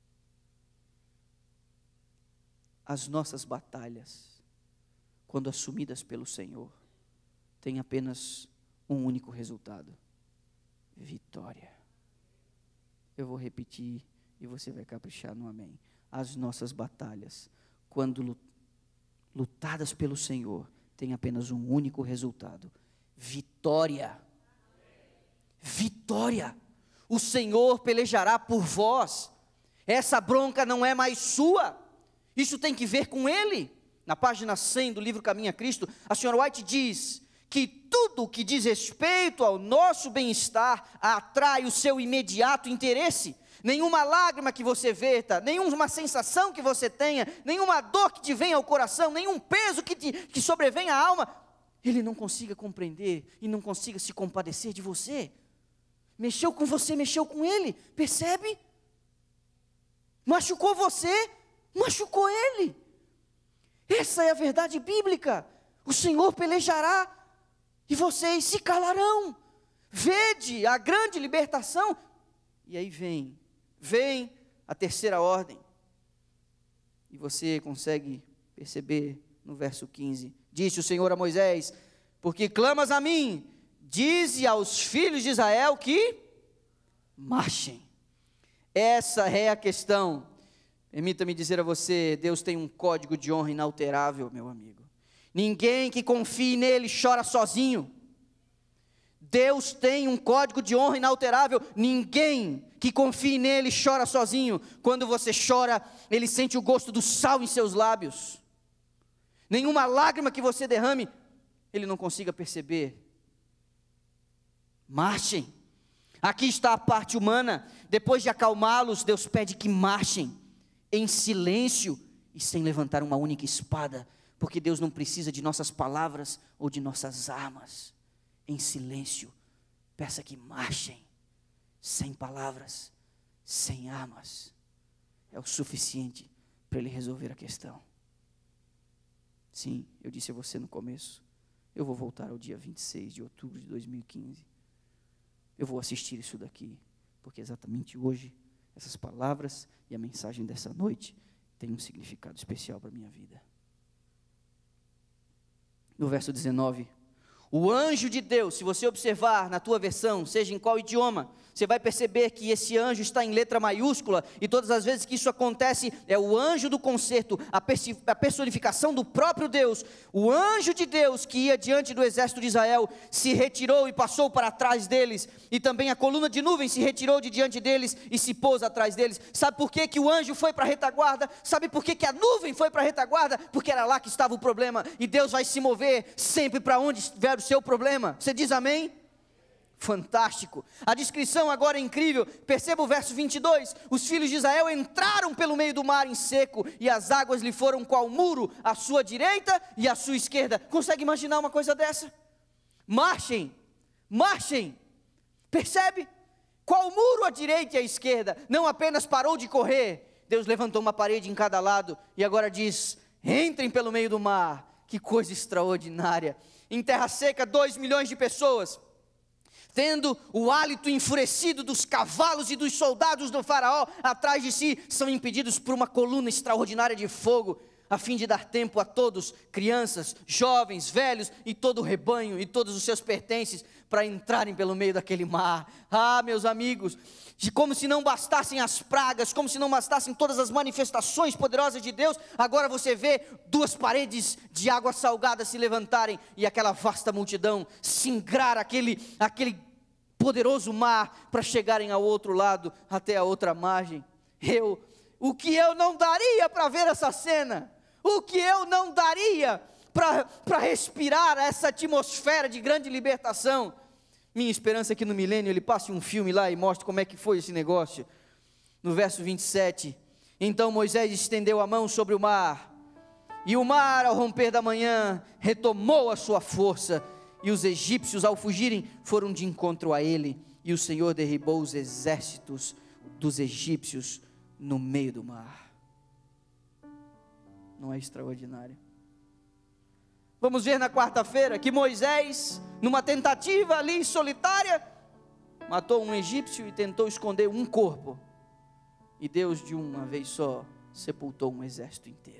As nossas batalhas, quando assumidas pelo Senhor, têm apenas um único resultado: vitória. Eu vou repetir e você vai caprichar no amém. As nossas batalhas, quando lutadas pelo Senhor, têm apenas um único resultado: vitória. Vitória. O Senhor pelejará por vós. Essa bronca não é mais sua. Isso tem que ver com Ele. Na página cem do livro Caminho a Cristo, a senhora White diz que tudo que diz respeito ao nosso bem-estar atrai o seu imediato interesse. Nenhuma lágrima que você verta, nenhuma sensação que você tenha, nenhuma dor que te venha ao coração, nenhum peso que, te, que sobrevenha à alma, Ele não consiga compreender e não consiga se compadecer de você. Mexeu com você, mexeu com Ele, percebe? Machucou você, machucou Ele. Essa é a verdade bíblica. O Senhor pelejará e vocês se calarão. Vede a grande libertação. E aí vem, vem a terceira ordem. E você consegue perceber no verso quinze. Disse o Senhor a Moisés: porque clamas a mim, dize aos filhos de Israel que marchem. Essa é a questão. Permita-me dizer a você, Deus tem um código de honra inalterável, meu amigo. Ninguém que confie nele chora sozinho. Deus tem um código de honra inalterável. Ninguém que confie nele chora sozinho. Quando você chora, Ele sente o gosto do sal em seus lábios. Nenhuma lágrima que você derrame, Ele não consiga perceber. Marchem. Aqui está a parte humana. Depois de acalmá-los, Deus pede que marchem em silêncio e sem levantar uma única espada, porque Deus não precisa de nossas palavras ou de nossas armas. Em silêncio, peça que marchem, sem palavras, sem armas, é o suficiente para Ele resolver a questão. Sim, eu disse a você no começo, eu vou voltar ao dia vinte e seis de outubro de dois mil e quinze, eu vou assistir isso daqui, porque exatamente hoje essas palavras e a mensagem dessa noite tem um significado especial para a minha vida. No verso dezenove, o anjo de Deus, se você observar na tua versão, seja em qual idioma, você vai perceber que esse anjo está em letra maiúscula, e todas as vezes que isso acontece, é o anjo do concerto, a personificação do próprio Deus. O anjo de Deus que ia diante do exército de Israel, se retirou e passou para trás deles, e também a coluna de nuvem se retirou de diante deles, e se pôs atrás deles. Sabe por que que o anjo foi para a retaguarda? Sabe por que que a nuvem foi para a retaguarda? Porque era lá que estava o problema, e Deus vai se mover sempre para onde estiver o seu problema. Você diz amém? Fantástico. A descrição agora é incrível. Perceba o verso vinte e dois. Os filhos de Israel entraram pelo meio do mar em seco, e as águas lhe foram qual muro, à sua direita e à sua esquerda. Consegue imaginar uma coisa dessa? Marchem, marchem. Percebe? Qual muro à direita e à esquerda? Não apenas parou de correr, Deus levantou uma parede em cada lado, e agora diz: entrem pelo meio do mar. Que coisa extraordinária. Em terra seca, dois milhões de pessoas, tendo o hálito enfurecido dos cavalos e dos soldados do faraó atrás de si, são impedidos por uma coluna extraordinária de fogo, a fim de dar tempo a todos, crianças, jovens, velhos, e todo o rebanho, e todos os seus pertences, para entrarem pelo meio daquele mar. Ah, meus amigos, de como se não bastassem as pragas, como se não bastassem todas as manifestações poderosas de Deus, agora você vê duas paredes de água salgada se levantarem, e aquela vasta multidão singrar aquele, aquele poderoso mar, para chegarem ao outro lado, até a outra margem. Eu, o que eu não daria para ver essa cena, o que eu não daria para respirar essa atmosfera de grande libertação. Minha esperança é que no milênio ele passe um filme lá e mostre como é que foi esse negócio. No verso vinte e sete, então Moisés estendeu a mão sobre o mar, e o mar, ao romper da manhã, retomou a sua força, e os egípcios, ao fugirem, foram de encontro a ele, e o Senhor derribou os exércitos dos egípcios no meio do mar. Não é extraordinário? Vamos ver na quarta-feira que Moisés, numa tentativa ali solitária, matou um egípcio e tentou esconder um corpo, e Deus de uma vez só sepultou um exército inteiro.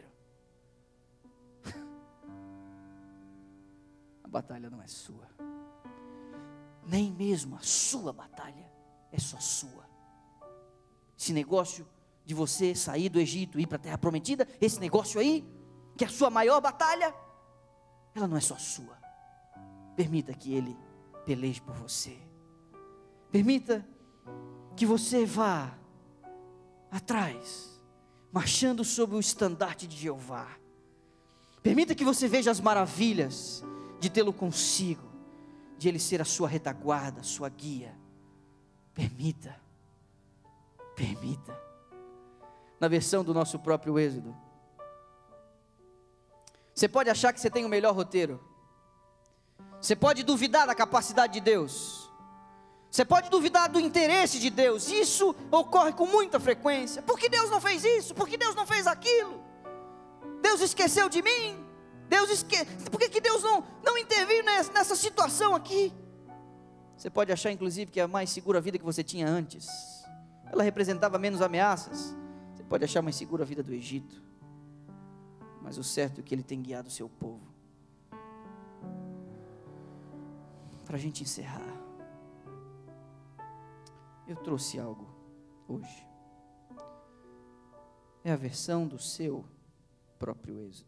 A batalha não é sua, nem mesmo a sua batalha é só sua. Esse negócio de você sair do Egito e ir para a terra prometida, esse negócio aí, que é a sua maior batalha, ela não é só sua. Permita que Ele peleje por você. Permita que você vá atrás, marchando sob o estandarte de Jeová. Permita que você veja as maravilhas de tê-lo consigo, de Ele ser a sua retaguarda, a sua guia. Permita, permita. Na versão do nosso próprio Êxodo, você pode achar que você tem o melhor roteiro, você pode duvidar da capacidade de Deus, você pode duvidar do interesse de Deus. Isso ocorre com muita frequência. Por que Deus não fez isso? Por que Deus não fez aquilo? Deus esqueceu de mim? Deus esque... Por que, que Deus não, não interviu nessa, nessa situação aqui? Você pode achar inclusive que é a mais segura vida que você tinha antes, ela representava menos ameaças. Você pode achar mais segura a vida do Egito, mas o certo é que Ele tem guiado o seu povo. Para a gente encerrar, eu trouxe algo hoje, é a versão do seu próprio Êxodo,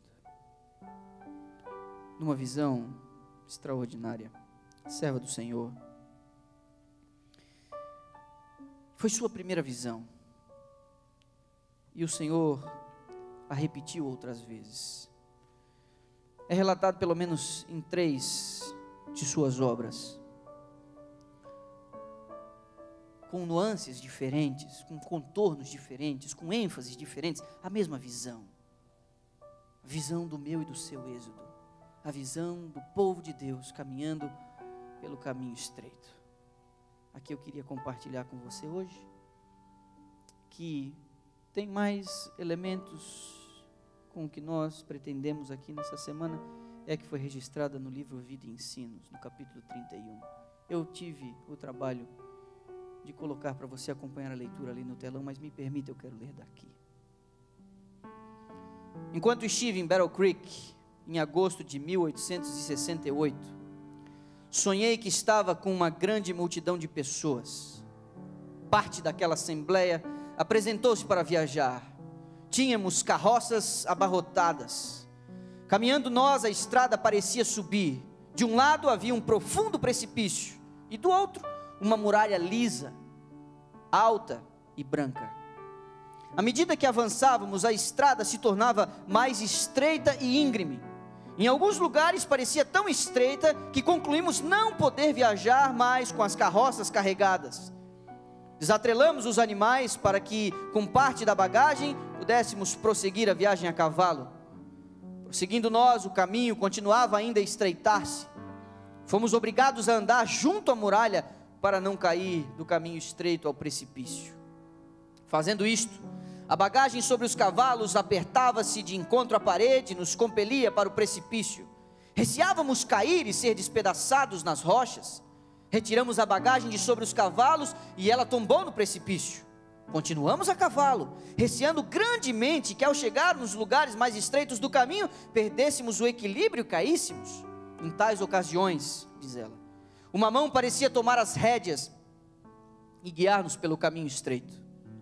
numa visão extraordinária. Serva do Senhor, foi sua primeira visão, e o Senhor a repetiu outras vezes. É relatado pelo menos em três de suas obras, com nuances diferentes, com contornos diferentes, com ênfases diferentes, a mesma visão, a visão do meu e do seu êxodo, a visão do povo de Deus caminhando pelo caminho estreito. Aqui eu queria compartilhar com você hoje, que tem mais elementos com o que nós pretendemos aqui nessa semana, é que foi registrada no livro Vida e Ensinos, no capítulo trinta e um. Eu tive o trabalho de colocar para você acompanhar a leitura ali no telão, mas me permita, eu quero ler daqui. Enquanto estive em Battle Creek, em agosto de mil oitocentos e sessenta e oito, sonhei que estava com uma grande multidão de pessoas. Parte daquela assembleia apresentou-se para viajar. Tínhamos carroças abarrotadas. Caminhando nós, a estrada parecia subir. De um lado havia um profundo precipício, e do outro, uma muralha lisa, alta e branca. À medida que avançávamos, a estrada se tornava mais estreita e íngreme. Em alguns lugares parecia tão estreita que concluímos não poder viajar mais com as carroças carregadas. Desatrelamos os animais para que, com parte da bagagem, pudéssemos prosseguir a viagem a cavalo. Prosseguindo nós, o caminho continuava ainda a estreitar-se. Fomos obrigados a andar junto à muralha para não cair do caminho estreito ao precipício. Fazendo isto, a bagagem sobre os cavalos apertava-se de encontro à parede e nos compelia para o precipício. Receávamos cair e ser despedaçados nas rochas. Retiramos a bagagem de sobre os cavalos e ela tombou no precipício. Continuamos a cavalo, receando grandemente que ao chegar nos lugares mais estreitos do caminho, perdêssemos o equilíbrio e caíssemos. Em tais ocasiões, diz ela, uma mão parecia tomar as rédeas e guiar-nos pelo caminho estreito.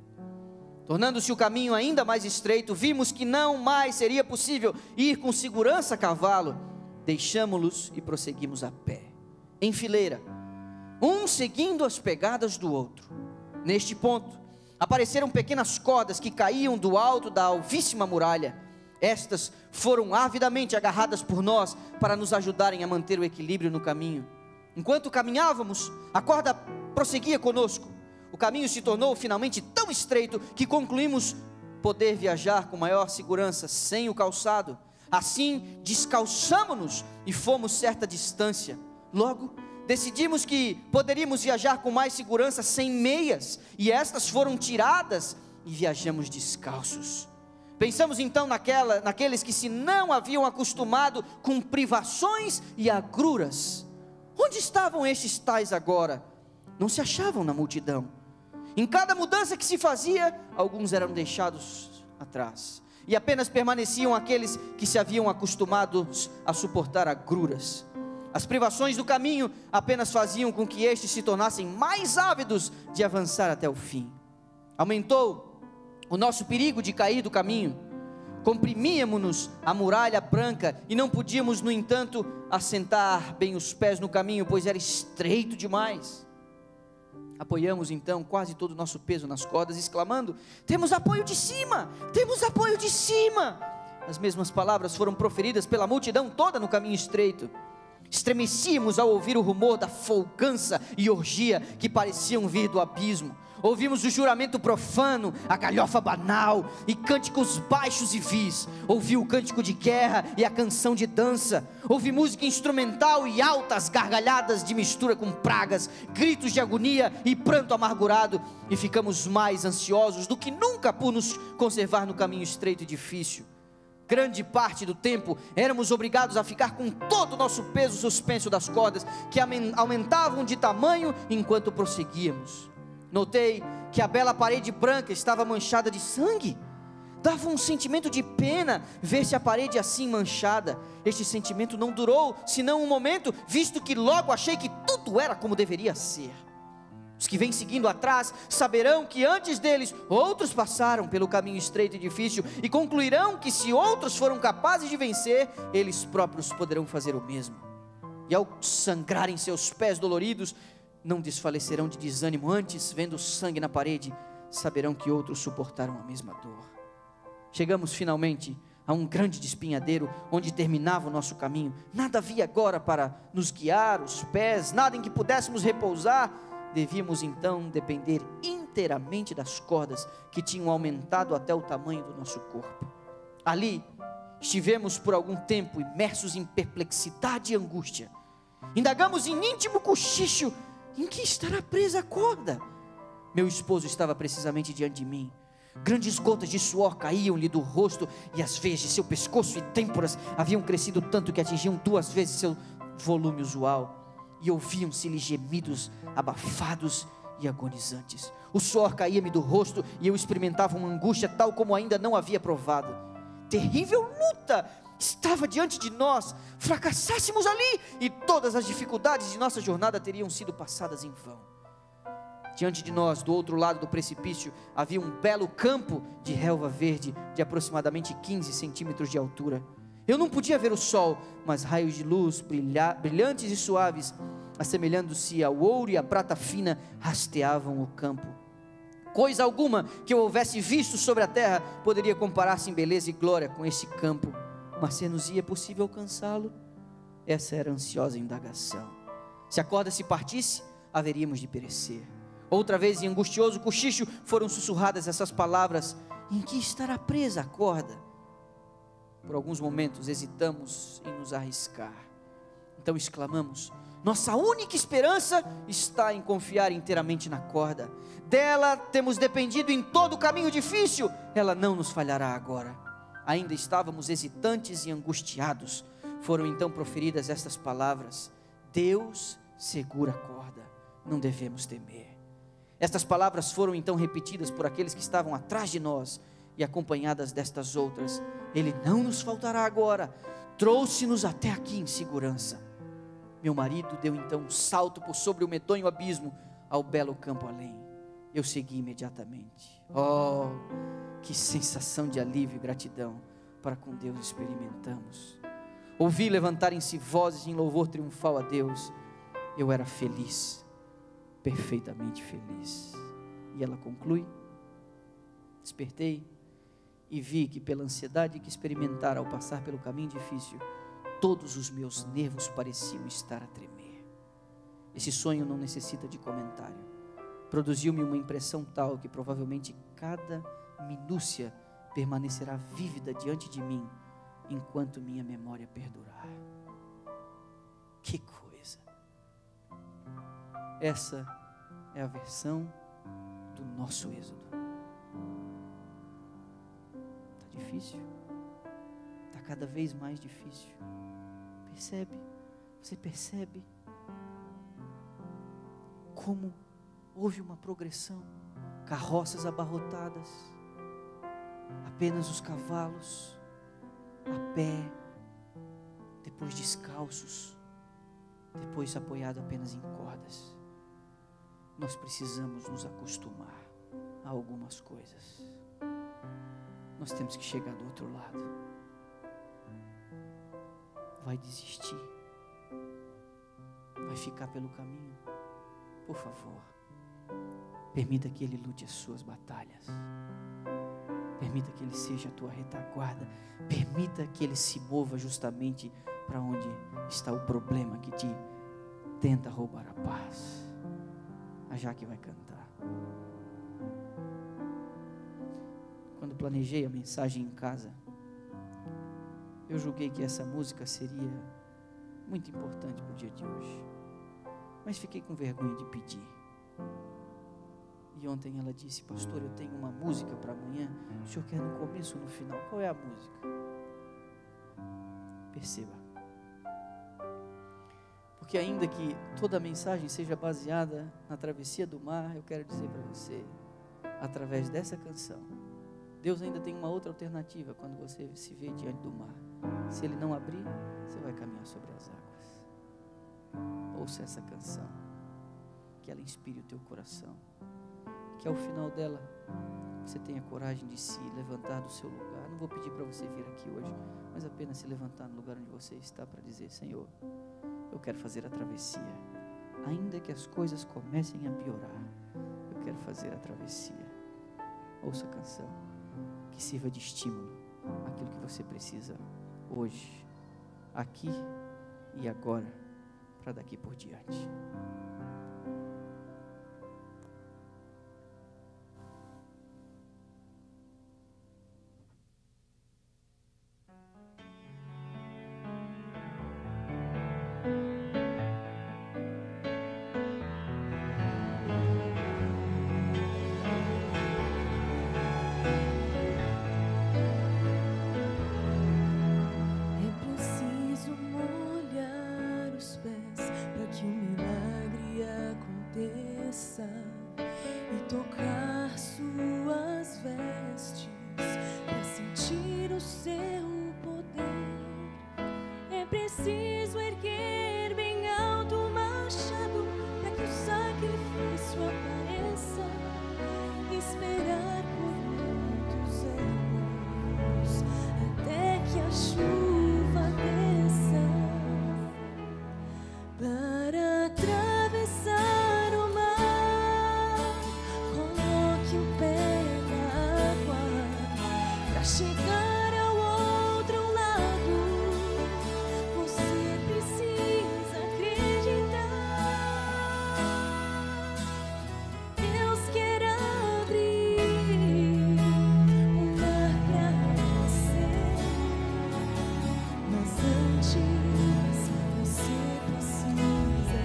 Tornando-se o caminho ainda mais estreito, vimos que não mais seria possível ir com segurança a cavalo. Deixamo-los e prosseguimos a pé, em fileira, um seguindo as pegadas do outro. Neste ponto, apareceram pequenas cordas que caíam do alto da alvíssima muralha. Estas foram avidamente agarradas por nós para nos ajudarem a manter o equilíbrio no caminho. Enquanto caminhávamos, a corda prosseguia conosco. O caminho se tornou finalmente tão estreito que concluímos poder viajar com maior segurança sem o calçado. Assim, descalçamo-nos e fomos certa distância. Logo, decidimos que poderíamos viajar com mais segurança sem meias, e estas foram tiradas e viajamos descalços. Pensamos então naquela, naqueles que se não haviam acostumado com privações e agruras. Onde estavam estes tais agora? Não se achavam na multidão. Em cada mudança que se fazia, alguns eram deixados atrás, e apenas permaneciam aqueles que se haviam acostumado a suportar agruras. As privações do caminho apenas faziam com que estes se tornassem mais ávidos de avançar até o fim. Aumentou o nosso perigo de cair do caminho. Comprimíamos-nos à muralha branca e não podíamos, no entanto, assentar bem os pés no caminho, pois era estreito demais. Apoiamos então quase todo o nosso peso nas cordas, exclamando: temos apoio de cima, temos apoio de cima. As mesmas palavras foram proferidas pela multidão toda no caminho estreito. Estremecíamos ao ouvir o rumor da folgança e orgia que pareciam vir do abismo. Ouvimos o juramento profano, a galhofa banal e cânticos baixos e vis. Ouvi o cântico de guerra e a canção de dança. Ouvi música instrumental e altas gargalhadas de mistura com pragas, gritos de agonia e pranto amargurado. E ficamos mais ansiosos do que nunca por nos conservar no caminho estreito e difícil. Grande parte do tempo éramos obrigados a ficar com todo o nosso peso suspenso das cordas, que aumentavam de tamanho enquanto prosseguíamos. Notei que a bela parede branca estava manchada de sangue. Dava um sentimento de pena ver-se a parede assim manchada. Este sentimento não durou senão um momento, visto que logo achei que tudo era como deveria ser. Os que vêm seguindo atrás saberão que antes deles outros passaram pelo caminho estreito e difícil, e concluirão que se outros foram capazes de vencer, eles próprios poderão fazer o mesmo. E ao sangrarem seus pés doloridos, não desfalecerão de desânimo. Antes, vendo sangue na parede, saberão que outros suportaram a mesma dor. Chegamos finalmente a um grande despenhadeiro, onde terminava o nosso caminho. Nada havia agora para nos guiar os pés, nada em que pudéssemos repousar. Devíamos então depender inteiramente das cordas, que tinham aumentado até o tamanho do nosso corpo. Ali, estivemos por algum tempo imersos em perplexidade e angústia. Indagamos em íntimo cochicho: em que estará presa a corda? Meu esposo estava precisamente diante de mim. Grandes gotas de suor caíam-lhe do rosto, e às vezes seu pescoço e têmporas haviam crescido tanto que atingiam duas vezes seu volume usual, e ouviam-se-lhe gemidos abafados e agonizantes. O suor caía-me do rosto e eu experimentava uma angústia tal como ainda não havia provado. Terrível luta estava diante de nós. Fracassássemos ali e todas as dificuldades de nossa jornada teriam sido passadas em vão. Diante de nós, do outro lado do precipício, havia um belo campo de relva verde de aproximadamente quinze centímetros de altura. Eu não podia ver o sol, mas raios de luz brilha, brilhantes e suaves, assemelhando-se ao ouro e à prata fina, hasteavam o campo. Coisa alguma que eu houvesse visto sobre a terra poderia comparar-se em beleza e glória com esse campo. Mas se nos ia possível alcançá-lo? Essa era a ansiosa indagação. Se a corda se partisse, haveríamos de perecer. Outra vez, em angustioso cochicho, foram sussurradas essas palavras: em que estará presa a corda? Por alguns momentos hesitamos em nos arriscar. Então exclamamos: nossa única esperança está em confiar inteiramente na corda. Dela temos dependido em todo o caminho difícil. Ela não nos falhará agora. Ainda estávamos hesitantes e angustiados. Foram então proferidas estas palavras: Deus segura a corda, não devemos temer. Estas palavras foram então repetidas por aqueles que estavam atrás de nós e acompanhadas destas outras: Ele não nos faltará agora, trouxe-nos até aqui em segurança. Meu marido deu então um salto por sobre o medonho abismo ao belo campo além. Eu segui imediatamente. Oh, que sensação de alívio e gratidão para com Deus experimentamos. Ouvi levantarem-se vozes em louvor triunfal a Deus. Eu era feliz, perfeitamente feliz. E ela conclui: despertei e vi que pela ansiedade que experimentara ao passar pelo caminho difícil, todos os meus nervos pareciam estar a tremer. Esse sonho não necessita de comentário. Produziu-me uma impressão tal que provavelmente cada minúcia permanecerá vívida diante de mim enquanto minha memória perdurar. Que coisa! Essa é a versão do nosso êxodo. Está difícil? Está cada vez mais difícil. Percebe? Você percebe como houve uma progressão? Carroças abarrotadas, apenas os cavalos a pé, depois descalços, depois apoiado apenas em cordas. Nós precisamos nos acostumar a algumas coisas. Nós temos que chegar do outro lado. Vai desistir? Vai ficar pelo caminho? Por favor, permita que Ele lute as suas batalhas. Permita que Ele seja a tua retaguarda. Permita que Ele se mova justamente para onde está o problema que te tenta roubar a paz. A Jaque vai cantar. Quando planejei a mensagem em casa, eu julguei que essa música seria muito importante para o dia de hoje, mas fiquei com vergonha de pedir. E ontem ela disse: pastor, eu tenho uma música para amanhã. O senhor quer no começo ou no final? Qual é a música? Perceba, porque ainda que toda a mensagem seja baseada na travessia do mar, eu quero dizer para você, através dessa canção, Deus ainda tem uma outra alternativa quando você se vê diante do mar. Se Ele não abrir, você vai caminhar sobre as águas. Ouça essa canção, que ela inspire o teu coração, que ao final dela você tenha coragem de se levantar do seu lugar. Não vou pedir para você vir aqui hoje, mas apenas se levantar no lugar onde você está para dizer: Senhor, eu quero fazer a travessia, ainda que as coisas comecem a piorar, eu quero fazer a travessia. Ouça a canção, que sirva de estímulo àquilo que você precisa hoje, aqui e agora, para daqui por diante. Que o milagre aconteça. chegar ao outro lado, você precisa acreditar. Deus quer abrir o mar pra você, mas antes você precisa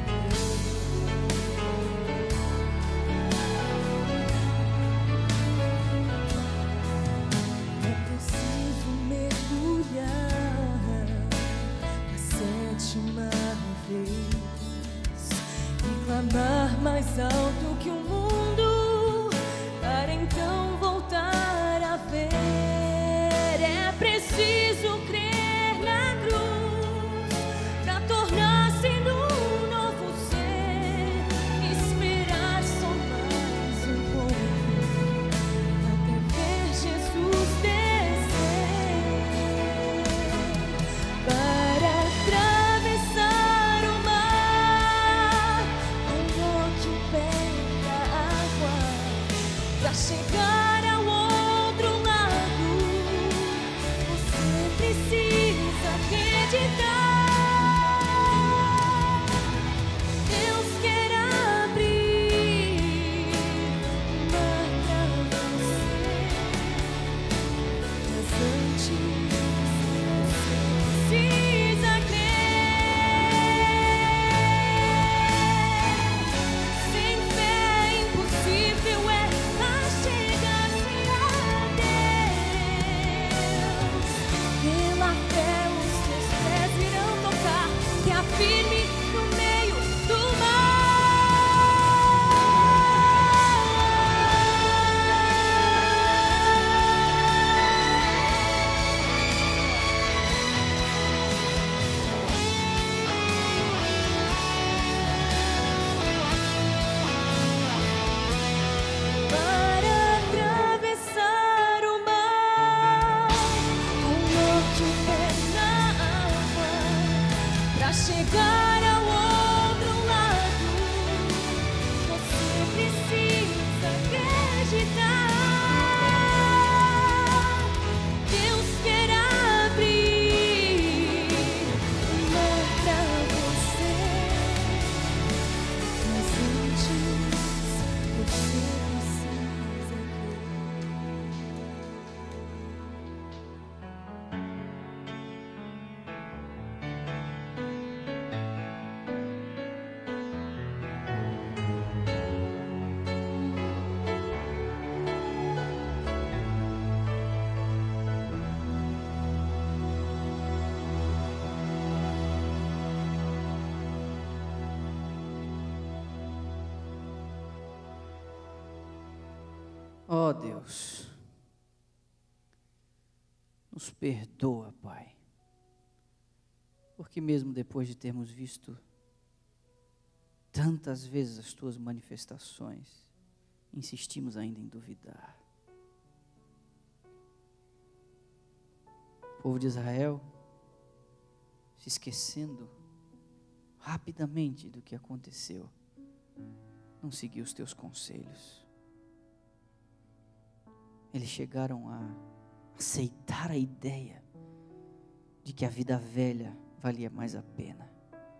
É preciso mergulhar a sétima vez e clamar mais alto que o mundo, para então voltar a ver. É preciso crer na cruz para tornar-se num novo ser, esperar só mais um pouco até ver Jesus descer, para atravessar o mar, coloque o pé na água, para chegar ao outro lado, você precisa acreditar. Deus quer abrir o mar pra você, mas antes você precisa crer. Sem fé impossível é achegar-se a Deus. Pela fé os teus pés irão tocar terra firme no meio do Para atravessar o mar, coloque o pé na água, para chegar ao outro lado, você precisa acreditar. Deus quer abrir o mar pra você, mas antes você precisa crer. Ó Deus, nos perdoa, Pai, porque mesmo depois de termos visto tantas vezes as Tuas manifestações, insistimos ainda em duvidar. O povo de Israel, se esquecendo rapidamente do que aconteceu, não seguiu os Teus conselhos. Eles chegaram a aceitar a ideia de que a vida velha valia mais a pena.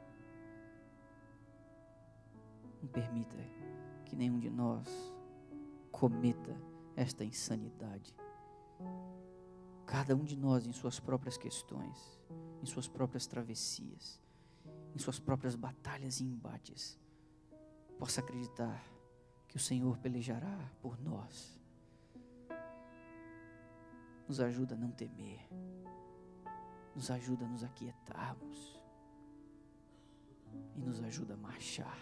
Não permita que nenhum de nós cometa esta insanidade. Cada um de nós em suas próprias questões, em suas próprias travessias, em suas próprias batalhas e embates, possa acreditar que o Senhor pelejará por nós. Nos ajuda a não temer, nos ajuda a nos aquietarmos e nos ajuda a marchar.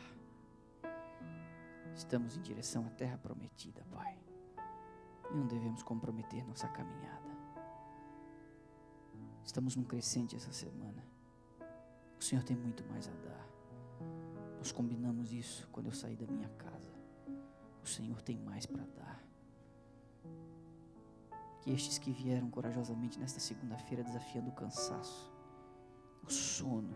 Estamos em direção à terra prometida, Pai, e não devemos comprometer nossa caminhada. Estamos num crescente essa semana. O Senhor tem muito mais a dar. Nós combinamos isso quando eu saí da minha casa. O Senhor tem mais para dar. Que estes que vieram corajosamente nesta segunda-feira desafiando o cansaço, o sono,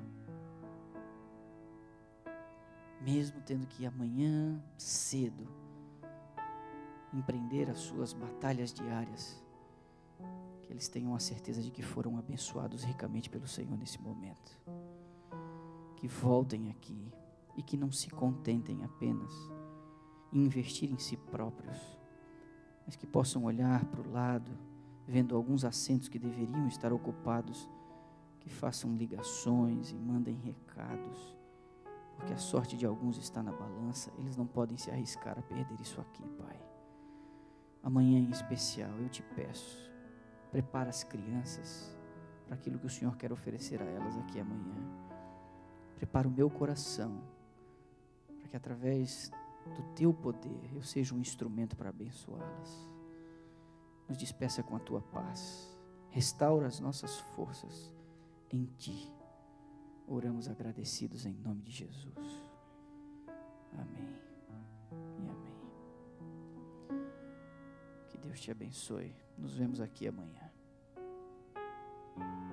mesmo tendo que ir amanhã cedo empreender as suas batalhas diárias, que eles tenham a certeza de que foram abençoados ricamente pelo Senhor nesse momento. Que voltem aqui e que não se contentem apenas em investir em si próprios, mas que possam olhar para o lado, vendo alguns assentos que deveriam estar ocupados, que façam ligações e mandem recados, porque a sorte de alguns está na balança. Eles não podem se arriscar a perder isso aqui, Pai. Amanhã em especial, eu te peço, prepara as crianças para aquilo que o Senhor quer oferecer a elas aqui amanhã. Prepara o meu coração, para que através do teu poder eu seja um instrumento para abençoá-las. Nos despeça com a tua paz, restaura as nossas forças em ti. Oramos agradecidos em nome de Jesus. Amém e amém. Que Deus te abençoe. Nos vemos aqui amanhã.